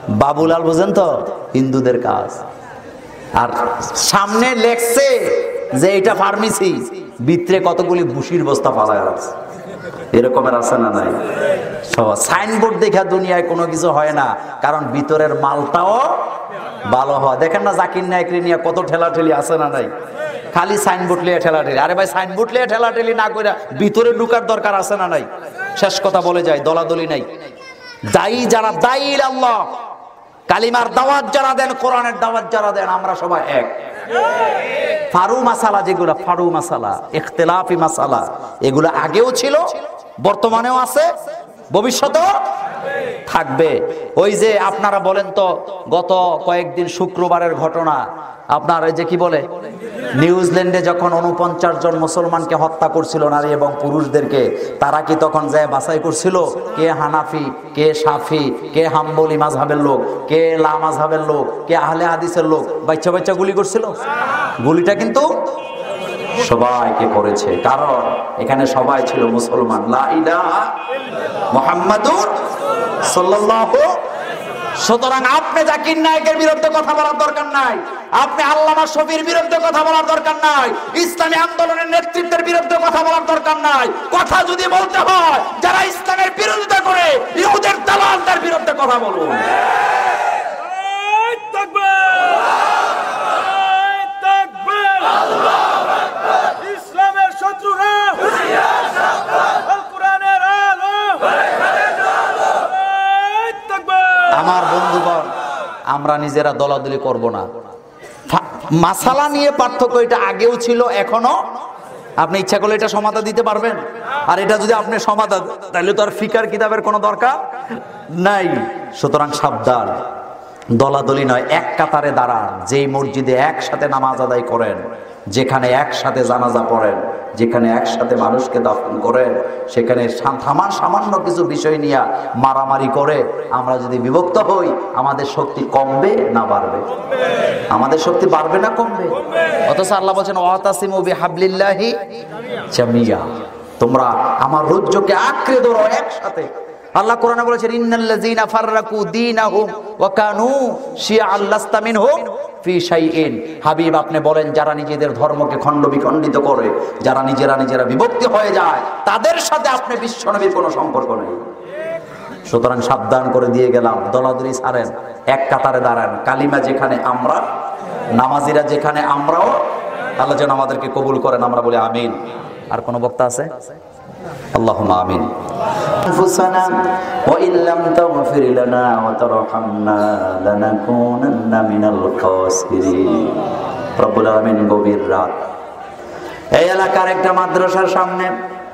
বাবুলাল বুঝেন তো, হিন্দুদের কাজ। আর সামনে লেখছে যে এটা ফার্মেসি, ভিতরে কতগুলি ভুসির বস্তা ফালা আছে। এরকমের আছে না নাই? সাইনবোর্ড দেখা দুনিয়ায় কোনো কিছু হয় না, কারণ ভিতরের মালটাও ভালো হয়। দেখেন না জাকির নায়করে নিয়ে কত ঠেলাঠেলি আছে না নাই? খালি সাইনবোর্ড লিয়ে ঠেলাঠেলি। আরে ভাই, সাইনবোর্ড লিয়ে ঠেলাঠেলি না করে ভিতরে ঢুকার দরকার আছে না নাই? শেষ কথা বলে যায়, দলাদলি নাই। দায়ী যারা, দায়ী আল্লাহ, কালিমার দাওয়াত যারা দেন, কোরআনের দাওয়াত যারা দেন, আমরা সবাই এক। ফারু মাসালা যেগুলো, ফারু মাসালা, ইখতিলাফি মাসালা, এগুলো আগেও ছিল, বর্তমানেও আছে, ভবিষ্যতেও থাকবে। ওই যে আপনারা বলেন তো, গত কয়েকদিন শুক্রবারের ঘটনা, আপনার এই যে কি বলে, নিউজিল্যান্ডে যখন উনপঞ্চাশ জন মুসলমানকে হত্যা করছিল, নারী এবং পুরুষদেরকে, তারা কি তখন যায় বাছাই করছিল কে হানাফি, কে শাফি, কে হাম্বলি মাযহাবের লোক, কে লা মাযহাবের লোক, কে আহলে হাদিসের লোক? বাচ্চা বাচ্চা গুলি করছিল। গুলিটা কিন্তু সবাইকে করেছে, কারণ এখানে সবাই ছিল মুসলমান। লা ইলাহা মুহাম্মাদুর সাল্লাল্লাহু। সুতরাং আপনি জাকির নায়কের বিরুদ্ধে কথা বলার দরকার নাই, আপনি আল্লামা শফির বিরুদ্ধে কথা বলার দরকার নাই, ইসলামী আন্দোলনের নেতৃত্বের বিরুদ্ধে কথা বলার দরকার নাই। কথা যদি বলতে হয়, যারা ইসলামের বিরোধিতা করে, ইহুদের দালালদের বিরুদ্ধে কথা বলুন। ইসলামের শত্রুরা আমার বন্ধুগণ, আমরা নিজেরা দলাদলি করব না। মাসালা নিয়ে পার্থক্য এটা আগেও ছিল, এখনো। আপনি ইচ্ছা করলে এটা সমাধান দিতে পারবেন, আর এটা যদি আপনি সমাধান, তাহলে তো আর ফিকার কিতাবের কোনো দরকার নাই। সুতরাং সাবধান, দলাদলি নয়, এক কাতারে দাঁড়ান। যেই মসজিদে একসাথে নামাজ আদায় করেন, যেখানে একসাথে জানাজা পড়েন, যেখানে একসাথে মানুষকে দাফন করেন, সেখানে সামান্য সামান্য কিছু বিষয় নিয়ে মারামারি করে আমরা যদি বিভক্ত হই, আমাদের শক্তি কমবে না বাড়বে? আমাদের শক্তি বাড়বে না কমবে? অথচ আল্লাহ বলেছেন ওয়াতাসিমু বিহাবলিল্লাহি জামিয়া, তোমরা আমার রজ্জুকে আঁকড়ে ধরো একসাথে। আল্লাহ কোরআনে বলেছেন ইন্নাল্লাযীনা ফাররাকু দীনাহুম ওয়া কানু শিয়াআন লাস্তা মিনহুম ফি শাইইন। হাবিব, আপনি বলেন, যারা নিজেদের ধর্মকে খণ্ড বিখণ্ডিত করে, যারা নিজেরা নিজেরা বিভক্তি হয়ে যায়, তাদের সাথে আপনি বিশ্বনবীর কোনো সম্পর্ক নেই। সুতরাং সাবধান করে দিয়ে গেলাম, দলাদলি ছাড়েন, এক কাতারে দাঁড়ান। কালিমা যেখানে আমরা, নামাজিরা যেখানে আমরাও, আল্লাহ যেন আমাদেরকে কবুল করেন। আমরা বলি আমিন। আর কোন বক্তা আছে? আল্লাহুম্মা আমিন। আনফুসানা ওয়া ইল্লাম তাগফির লানা ওয়া তারহামনা লানাকুনান্না মিনাল খাসিরিন। রব্বুল আলামিন গভীর রাত, এই এলাকার একটা মাদ্রাসার সামনে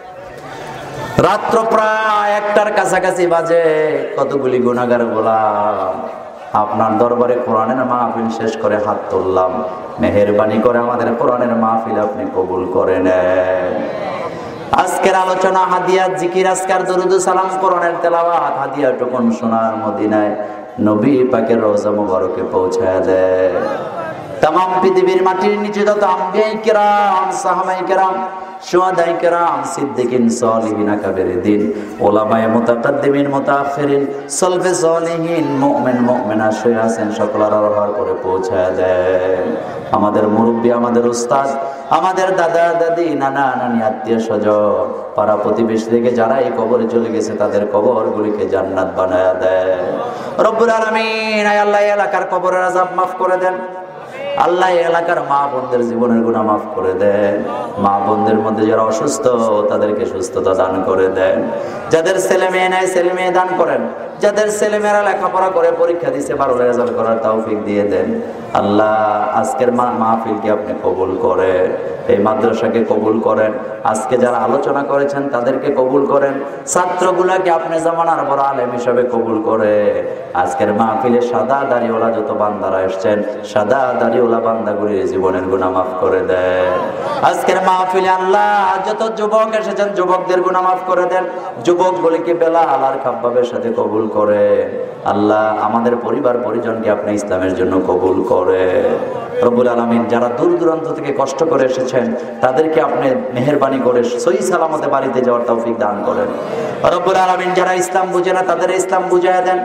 রাত্র প্রায় একটার কাছাকাছি বাজে, কতগুলি গুনাহগার গোলাম আপনার দরবারে কোরআনের মাহফিল শেষ করে হাত তুললাম। মেহেরবানি করে আমাদের কোরআনের মাহফিল আপনি কবুল করে নেন। আজকের আলোচনা হাদিয়া, জিকির, আজকার, দরুদ, সালাম, কোরআনের তেলাওয়াত, হাদিয়া টুকুন সোনার মদিনায় নবী পাকের রওজা মুবারকে পৌঁছায় দেয়। तमाम পৃথিবীর মাটির নিচে যত আম্বিয়ায়ে কেরাম, সাহাবায়ে কেরাম, শুহাদায়ে কেরাম, সিদ্দিকিন, সালিহিন, আকাবেরিন, উলামায়ে মুতাকাদ্দিমিন, মুতাআখিরিন, সালফে সালিহিন, মুমিন মুমিনা শুয়ে আছেন, সকলের আরহার করে পৌঁছায় দেয়। আমাদের মুরব্বী, আমাদের উস্তাদ, আমাদের দাদা দাদি, নানা নানি, আত্মীয় স্বজন, পাড়া প্রতিবেশী থেকে যারা এই কবরে চলে গেছে, তাদের কবরগুলিকে জান্নাত বানায়া দেয়। রব্বুল আলামিন, আয় আল্লাহ, এলাকার কবরের আযাব মাফ করে দেন। আল্লাহ এলাকার মা বোনদের জীবনের গুনাহ মাফ করে দেন। মা বোনদের মধ্যে যারা অসুস্থ, তাদেরকে সুস্থতা দান করে দেন। যাদের ছেলে মেয়ে নাই, ছেলে মেয়ে দান করেন। যাদের ছেলে মেয়েরা লেখাপড়া করে পরীক্ষা দিছে, ভালো রেজাল্ট করার তৌফিক দিয়ে দেন। আল্লাহ আজকের মাহফিলকে আপনি কবুল করেন, এই মাদ্রাসাকে কবুল করেন। আজকে যারা আলোচনা করেছেন তাদেরকে কবুল করেন। ছাত্রগুলাকে আপনি জামানার বড় আলেম হিসেবে কবুল করে আজকের মাহফিলে সাদা দাড়িওয়ালা যত বান্দারা এসেছেন, সাদা দাড়িওয়ালা বান্দাগুলির জীবনের গুনাহ মাফ করে দেন। আজকের মাহফিলে আল্লাহ যত যুবক এসেছেন, যুবকদের গুনাহ মাফ করে দেন। যুবকগুলিকে বেলাল আর খাব্বাবের সাথে কবুল করে আল্লাহ আমাদের পরিবার পরিজনকে আপনি ইসলামের জন্য কবুল করে। রব্বুল আলামিন, যারা দূর দূরান্ত থেকে কষ্ট করে এসেছেন, তাদেরকে আপনি মেহেরবানি করে সহি সালামতে বাড়িতে যাওয়ার তৌফিক দান করেন। রব্বুল আলামিন, যারা ইসলাম বুঝে না, তাদের ইসলাম বুঝাইয়া দেন।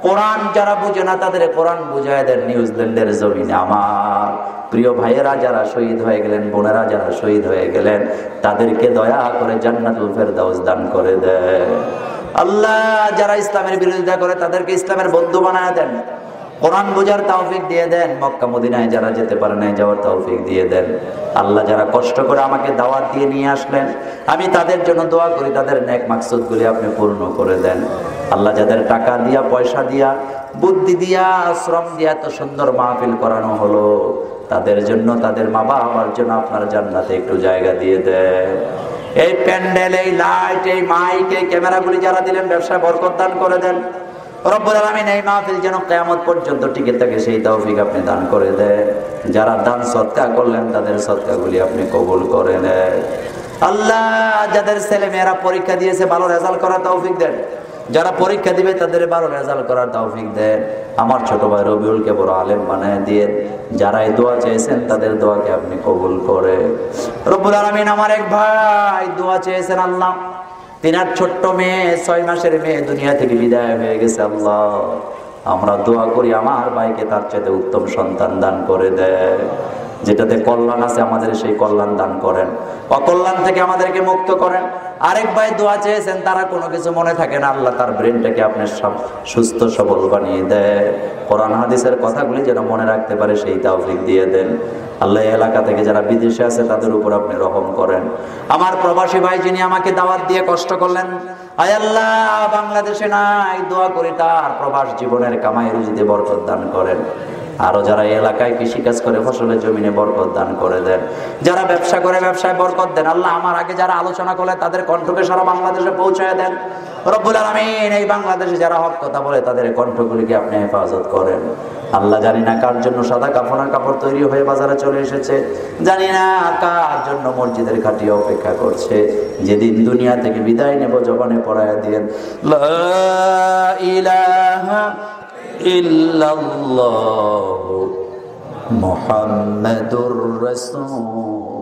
কোরআন যারা বুঝে না তাদের কোরআন বুঝায় দেন নিউজিল্যান্ডের জমিনে। আমার প্রিয় ভাইয়েরা যারা শহীদ হয়ে গেলেন, বোনেরা যারা শহীদ হয়ে গেলেন, তাদেরকে দয়া করে জান্নাতুল ফেরদাউস দান করে দেন আল্লাহ। যারা ইসলামের বিরোধিতা করে তাদেরকে ইসলামের বন্ধু বানায় দেন, কোরআন বোঝার তৌফিক দিয়ে দেন। মক্কা মদিনায় যারা যেতে পারে না যাওয়ার তৌফিক দিয়ে দেন আল্লাহ। যারা কষ্ট করে আমাকে দাওয়াত দিয়ে নিয়ে আসলেন, আমি তাদের জন্য দোয়া করি তাদের নেক মাকসুদগুলি আপনি পূর্ণ করে দেন আল্লাহ। যাদের টাকা দিয়া, পয়সা দিয়া, বুদ্ধি দিয়া, শ্রম দিয়া এত সুন্দর মাহফিল করানো হলো, তাদের জন্য, তাদের মা বাবার জন্য আপনার জান্নাতে একটু জায়গা দিয়ে দেন। এই প্যান্ডেল, এই লাইট, এই মাইক, এই ক্যামেরাগুলি যারা দিলেন ব্যবসায় বরকত দান করে দেন রব্বুল আলামিন। এই মাহফিল যেন কিয়ামত পর্যন্ত টিকে থাকে সেই তৌফিক আপনি দান করে দেন। যারা দান সদকা করলেন তাদের সদকাগুলি আপনি কবুল করে নেন আল্লাহ। যাদের ছেলে মেয়েরা পরীক্ষা দিয়েছে ভালো রেজাল্ট করার তৌফিক দেন, যারা পরীক্ষা দিবে তাদের ভালো রেজাল্ট করার তৌফিক দেন। আমার ছোট ভাই রবিউলকে বড় আলেম বানায় দিয়ে, যারা এই দোয়া চেয়েছেন তাদের দোয়াকে আপনি কবুল করে রব্বুল আলামিন। আমার এক ভাই দোয়া চেয়েছেন আল্লাহ, তিনার ছোট্ট মেয়ে, ছয় মাসের মেয়ে দুনিয়া থেকে বিদায় হয়ে গেছে আল্লাহ। আমরা দোয়া করি আমার ভাইকে তার চাইতে উত্তম সন্তান দান করে দেয়, যেটাতে কল্যাণ আছে আমাদের সেই কল্যাণ দান করেন, অকল্যাণ থেকে আমাদেরকে মুক্ত করেন। আরেক ভাই দোয়া চেয়েছেন, তারা কোনো কিছু মনে থাকে না আল্লাহ, তার ব্রেনটাকে আপনি সব সুস্থ সবল বানিয়ে দেয়, কোরআন হাদিসের কথাগুলি যেন মনে রাখতে পারে সেই তৌফিক দিয়ে দেন আল্লাহ। এলাকা থেকে যারা বিদেশে আছে তাদের উপর আপনি রহম করেন। আমার প্রবাসী ভাই যিনি আমাকে দাওয়াত দিয়ে কষ্ট করলেন, আয় আল্লাহ বাংলাদেশে নাই, দোয়া করি তার প্রবাস জীবনের কামাই রুজিতে বরকত দান করেন। আরো যারা এলাকায় কৃষি কাজ করে ফসলের জমিনে বরকত দান করে দেন, যারা ব্যবসা করে ব্যবসায় বরকত দেন আল্লাহ। আমার আগে যারা আলোচনা করলে তাদের কণ্ঠকে সারা বাংলাদেশে পৌঁছায় দেন রব্বুল আলামিন। এই বাংলাদেশে যারা হক কথা বলে তাদের কণ্ঠগুলিকে আপনি হেফাজত করেন আল্লাহ। জানি না কার জন্য সাদা কাফনের কাপড় তৈরি হয়ে বাজারে চলে এসেছে, জানি না কার জন্য মসজিদের খাটিয়া অপেক্ষা করছে, যেদিন দুনিয়া থেকে বিদায় নেব জবানে পড়ায় দিয়েন লা ইলাহা ইল্লাল্লাহু মুহাম্মাদুর রাসূল।